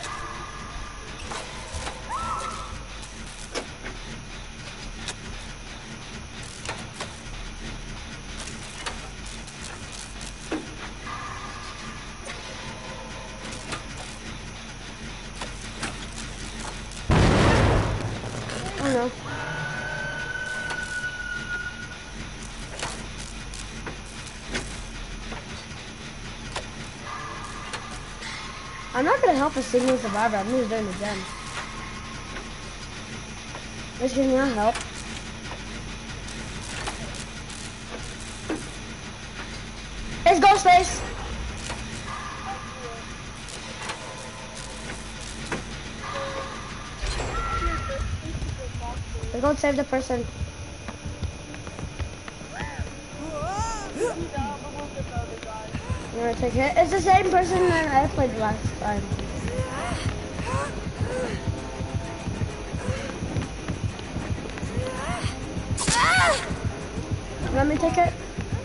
Speaker 1: Oh no. I'm not gonna help a single survivor. I'm just doing the gen. Which can not help. It's Ghostface! Let's go save the person. You're gonna take it. It's the same person that I played last time. Let me take it.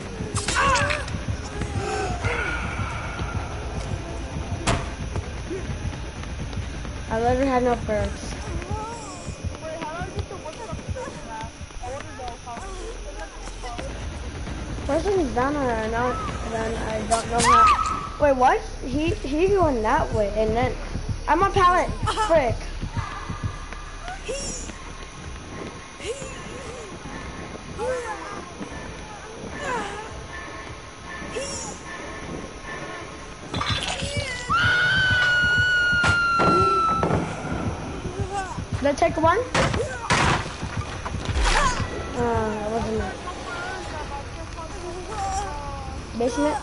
Speaker 1: I literally had no perks.
Speaker 3: Wait, how do I get the one that I'm supposed to have? I want to know how.
Speaker 1: Person's down there now, then I don't know how. Wait, what? He he going that way, and then I'm on pallet. Frick. Did I take one? Uh, that wasn't it. Basement?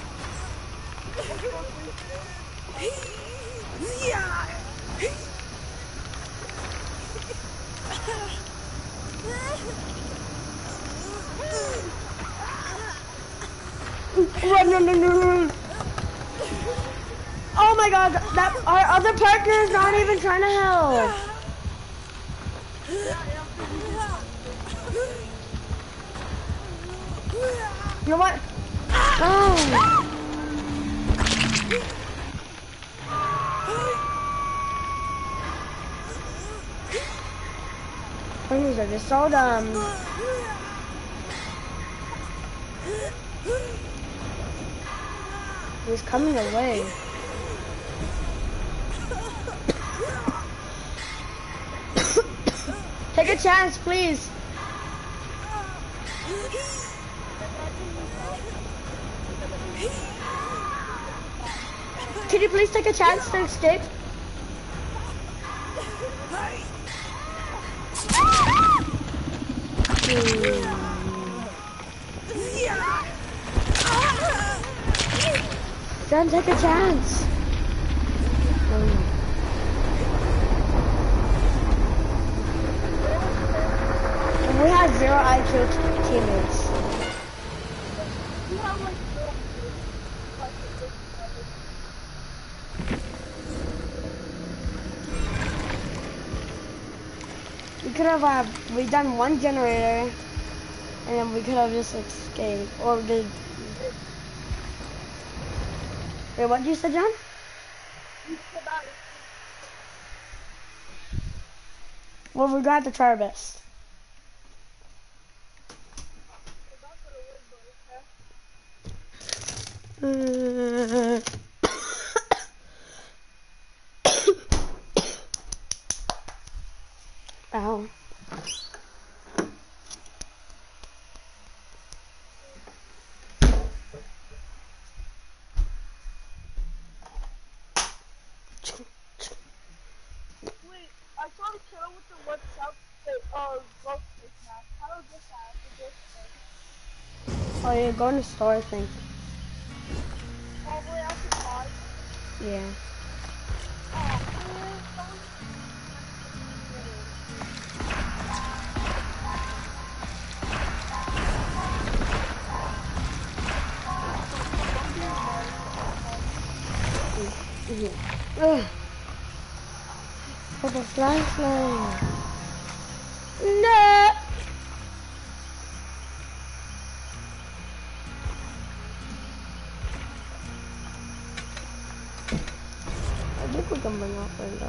Speaker 1: Run, run, run, run, run. Oh my god, that our other partner is not even trying to help. You know what? Oh. Things are just so dumb. He's coming away. Take a chance, please. Can you please take a chance to escape? Then take a chance. We have zero I Q teammates. We could have uh, we done one generator, and then we could have just escaped, or did. Wait, what did you say, John? Well, we got to try our best. Uh, Ow.
Speaker 3: Wait, I saw the channel with the what's up, the, uh, roast this map. How does this happen?
Speaker 1: Oh, you're going to store, I think.
Speaker 3: Probably after five.
Speaker 1: Yeah.
Speaker 3: Oh, man, don't...
Speaker 1: Ugh. For the flashlight. No. I think we can bring out window.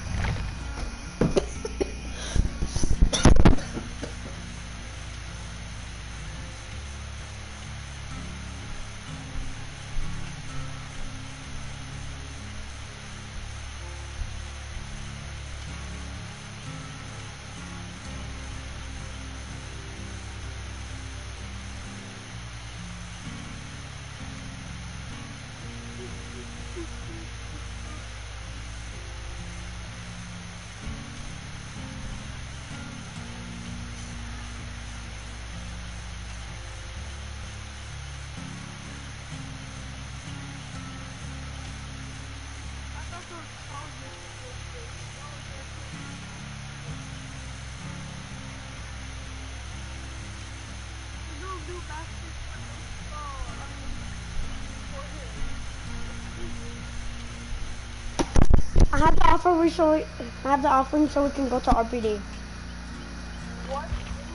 Speaker 1: I have the offer we so we, I have the offering so we can go to R P D.
Speaker 3: What?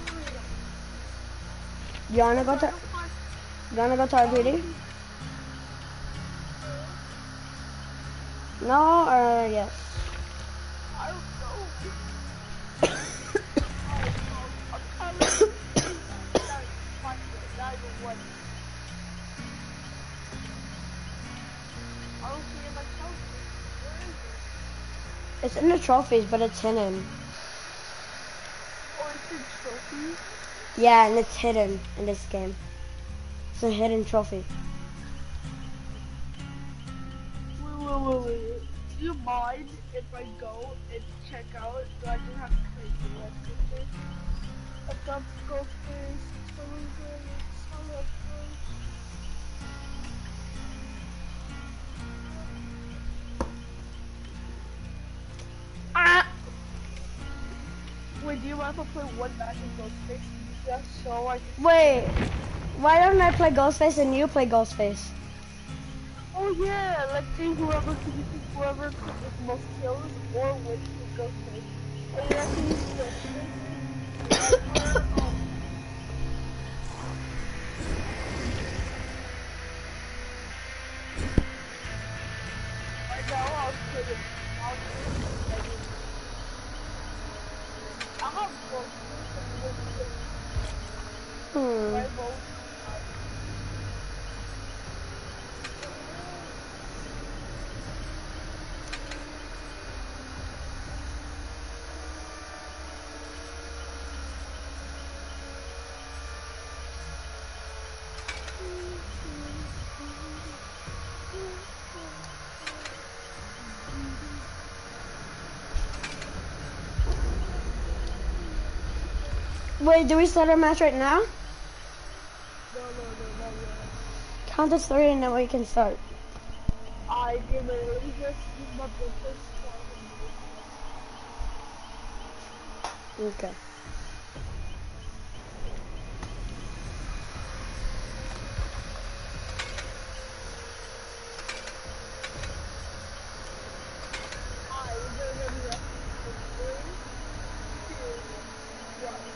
Speaker 1: You wanna go to you wanna go to R P D? No or yes?
Speaker 3: I don't know.
Speaker 1: It's in the trophies, but it's hidden.
Speaker 3: Oh, it's in trophies?
Speaker 1: Yeah, and it's hidden in this game. It's a hidden trophy.
Speaker 3: Wait, wait, wait, wait, wait. Do you mind if I go and check out? Do I just have to create the website? I've got Ghostface, Telegram, Solid
Speaker 1: Ah!
Speaker 3: Wait, do you mind if I play one match of Ghostface? Just so I can.
Speaker 1: Wait, why don't I play Ghostface and you play Ghostface?
Speaker 3: Oh yeah, let's see whoever can you think whoever with the most kills or wins the Ghostface. And you have to use Ghostface. um, right now I'll put it. I'll put it. I'll have Ghostface and Ghostface.
Speaker 1: Hmm.
Speaker 3: My vote.
Speaker 1: Wait, do we start our match right now?
Speaker 3: No, no, no, no, no.
Speaker 1: Count to three and then we can start.
Speaker 3: I did literally just use my birthday squad.
Speaker 1: Okay.
Speaker 3: I was already up. Three, two, one.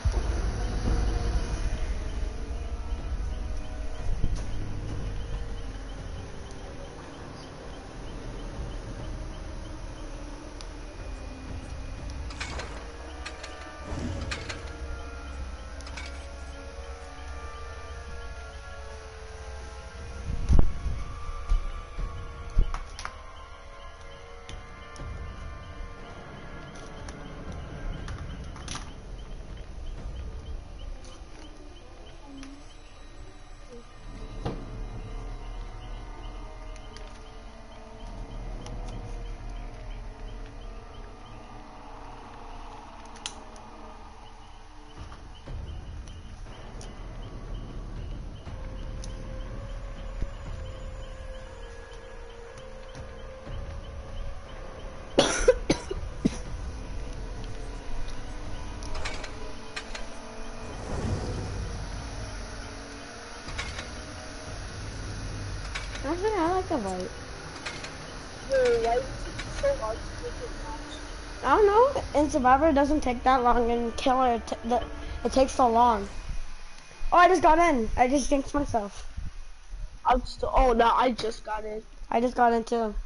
Speaker 1: Actually, I like the white.
Speaker 3: Wait, why is it so hard to make it match?
Speaker 1: I don't know. In Survivor, it doesn't take that long, and in Killer, it, t the, it takes so long. Oh, I just got in. I just jinxed myself.
Speaker 3: I'm still. Oh, no, I just got in.
Speaker 1: I just got in too.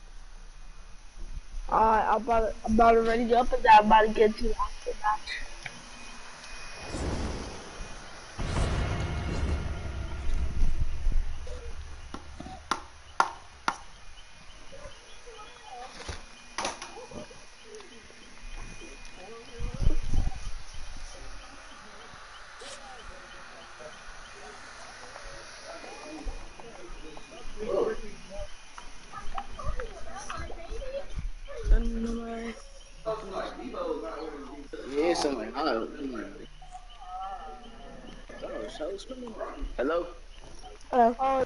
Speaker 3: Uh, I'm about, to, I'm about to ready up and I'm about to get to the after match.
Speaker 4: Yeah, something hot. Oh, so swimming. Hello?
Speaker 1: Hello.
Speaker 3: Oh,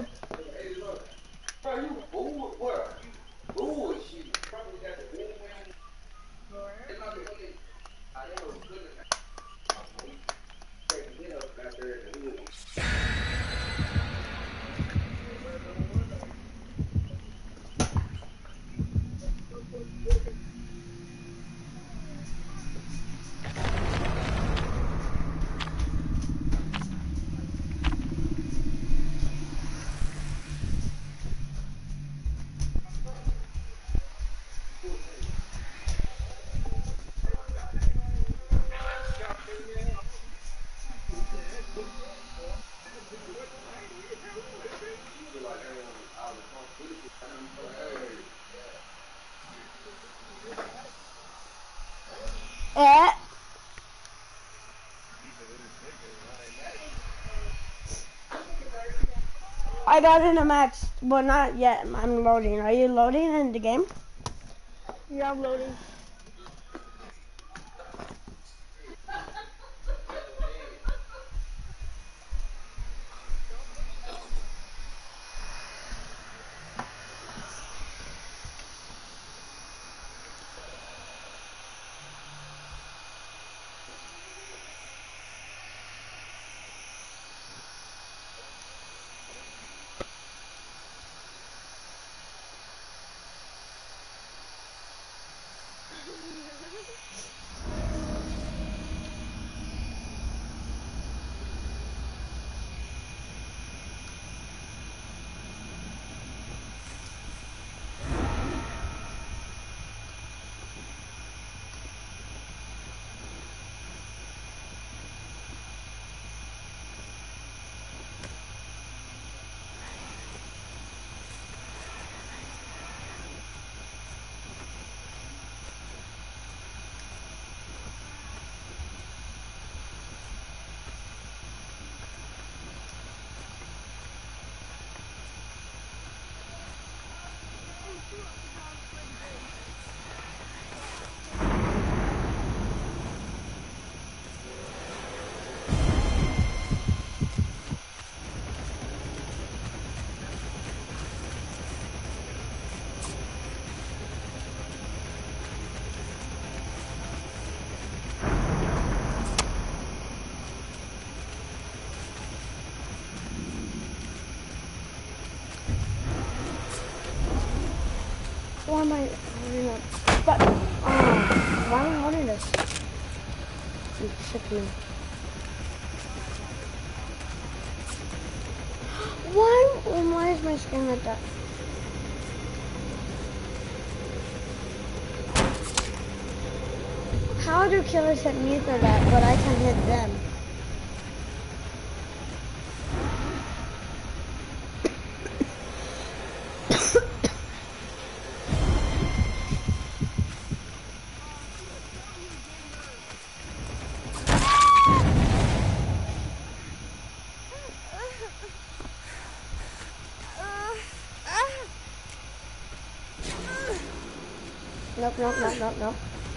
Speaker 1: I got in a match. Well, not yet. I'm loading. Are you loading in the game?
Speaker 3: Yeah, I'm loading.
Speaker 1: Why am I holding up? But, oh, why am I holding this? You sick me. Why? Why is my screen like that? How do killers hit me for that, but I can hit them? Nope, nope, nope, nope, nope.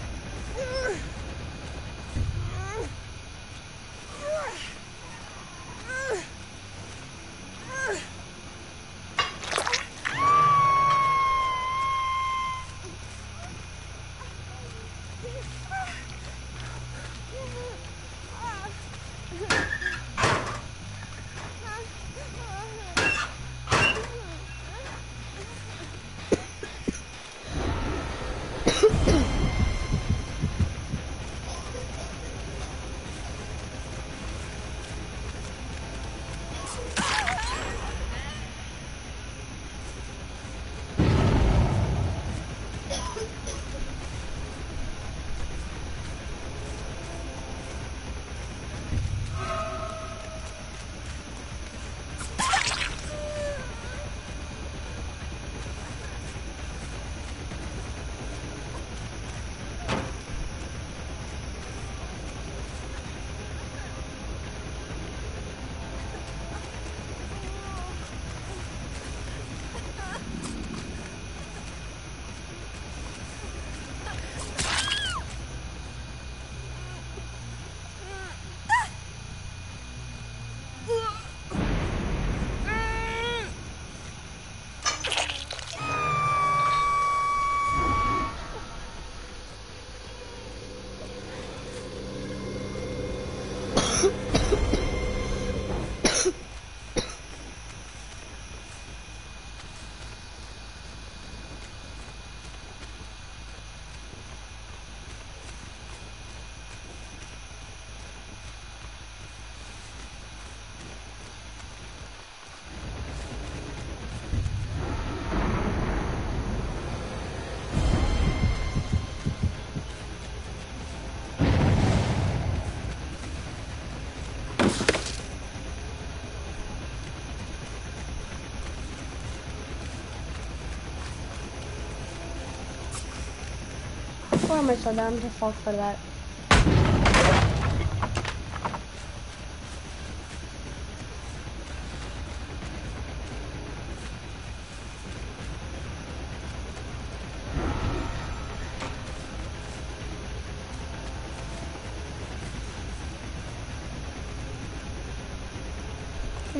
Speaker 1: Why am I so dumb to fall for that?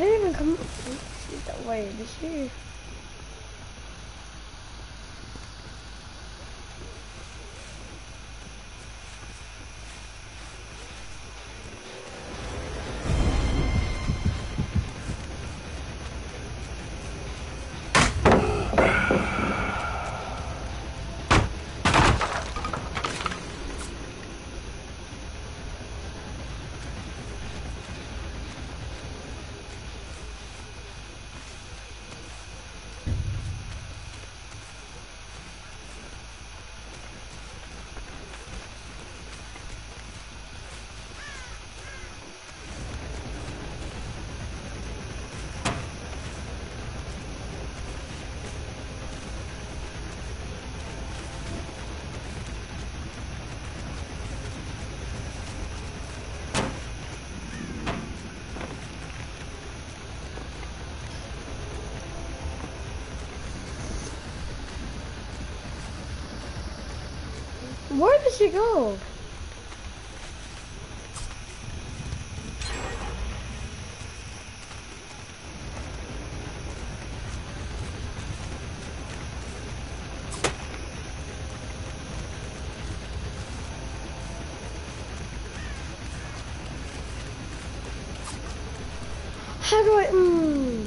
Speaker 1: didn't even come. She's that way. Did she? Where did she go? How do I? Mm.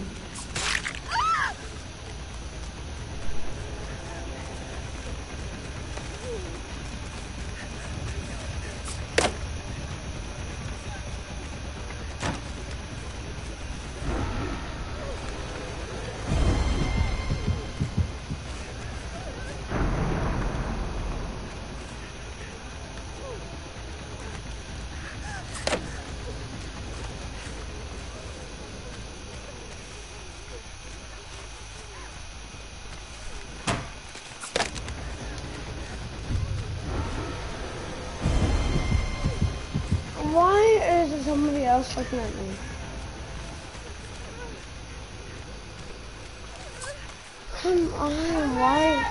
Speaker 1: Why is there somebody else looking at me? Come on, why?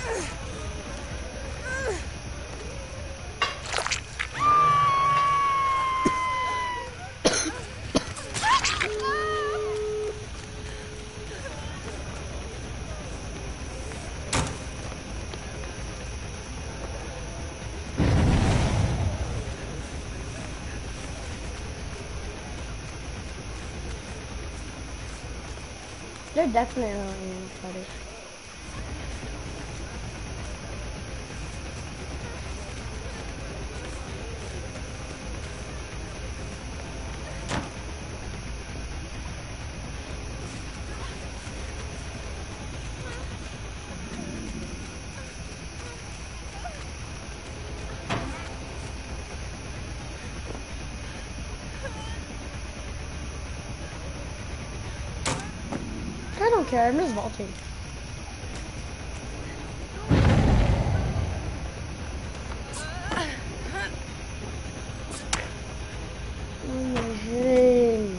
Speaker 1: They're definitely annoying, buddy. I don't care, I'm just vaulting. Oh my head.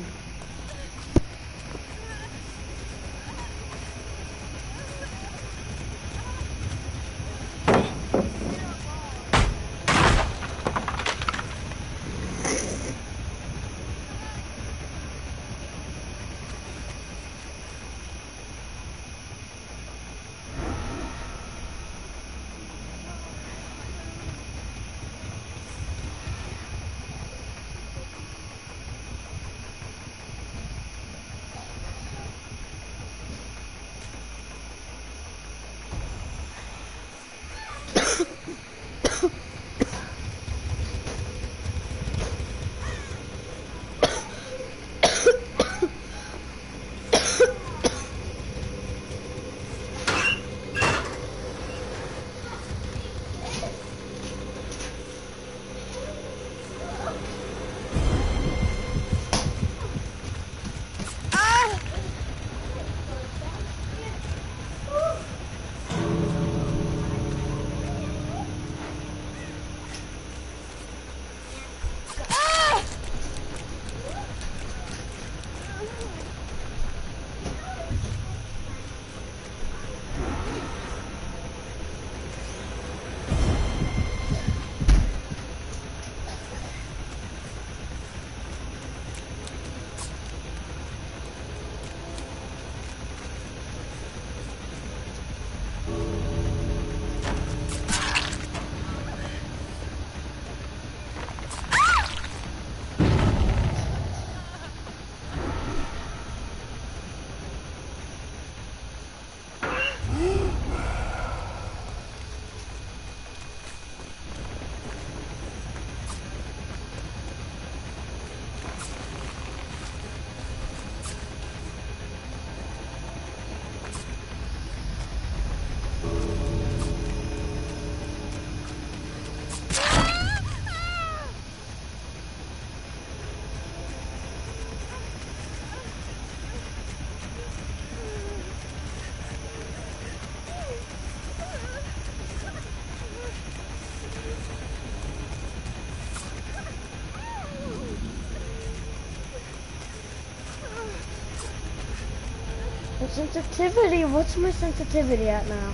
Speaker 1: The sensitivity, what's my sensitivity at now?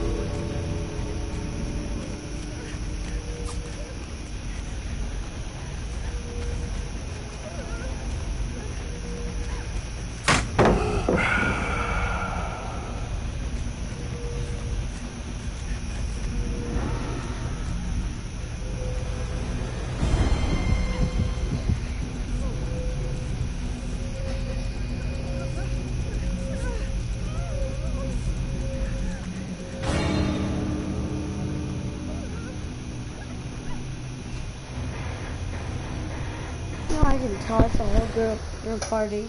Speaker 1: No, I can tell it's a whole group group party.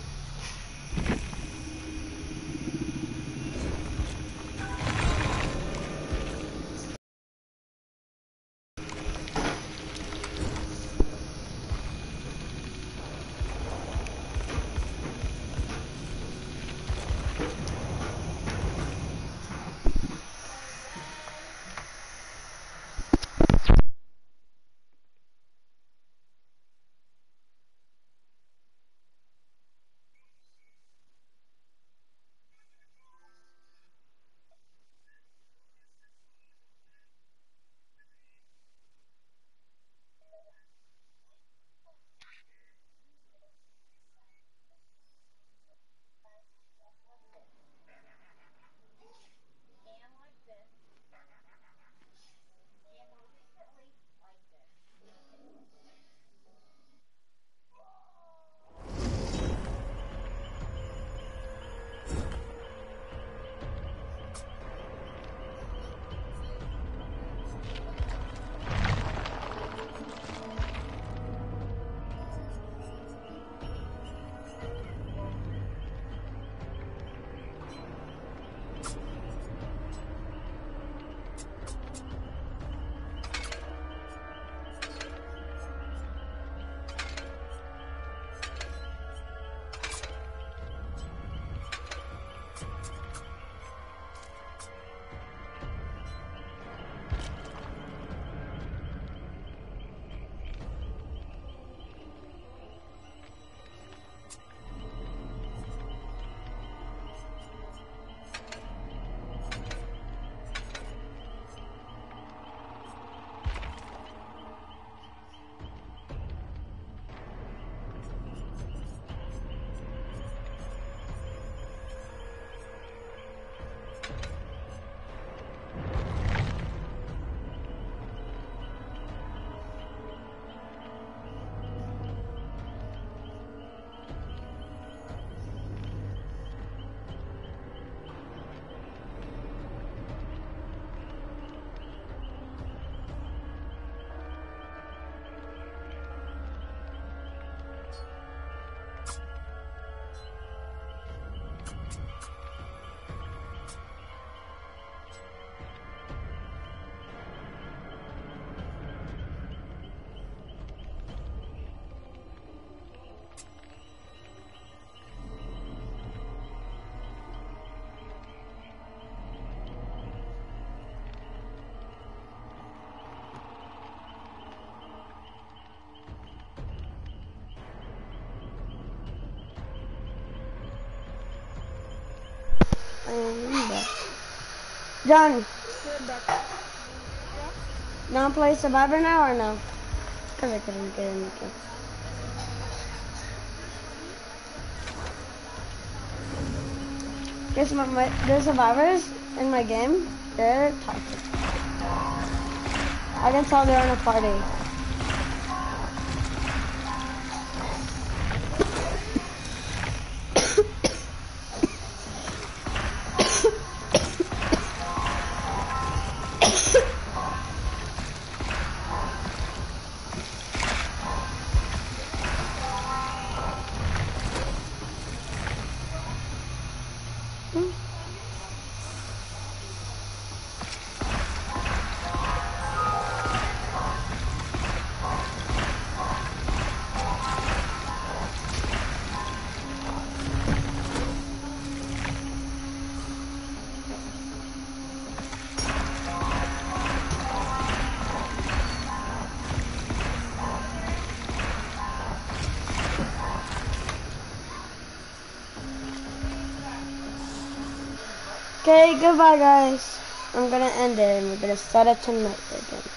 Speaker 1: John,
Speaker 3: Turn back. Yeah.
Speaker 1: you wanna play Survivor now or no? Cause I couldn't get in. Guess my, my the survivors in my game, they're toxic. I can tell they're in a party. Okay, goodbye guys. I'm gonna end it and we're gonna start it tonight again.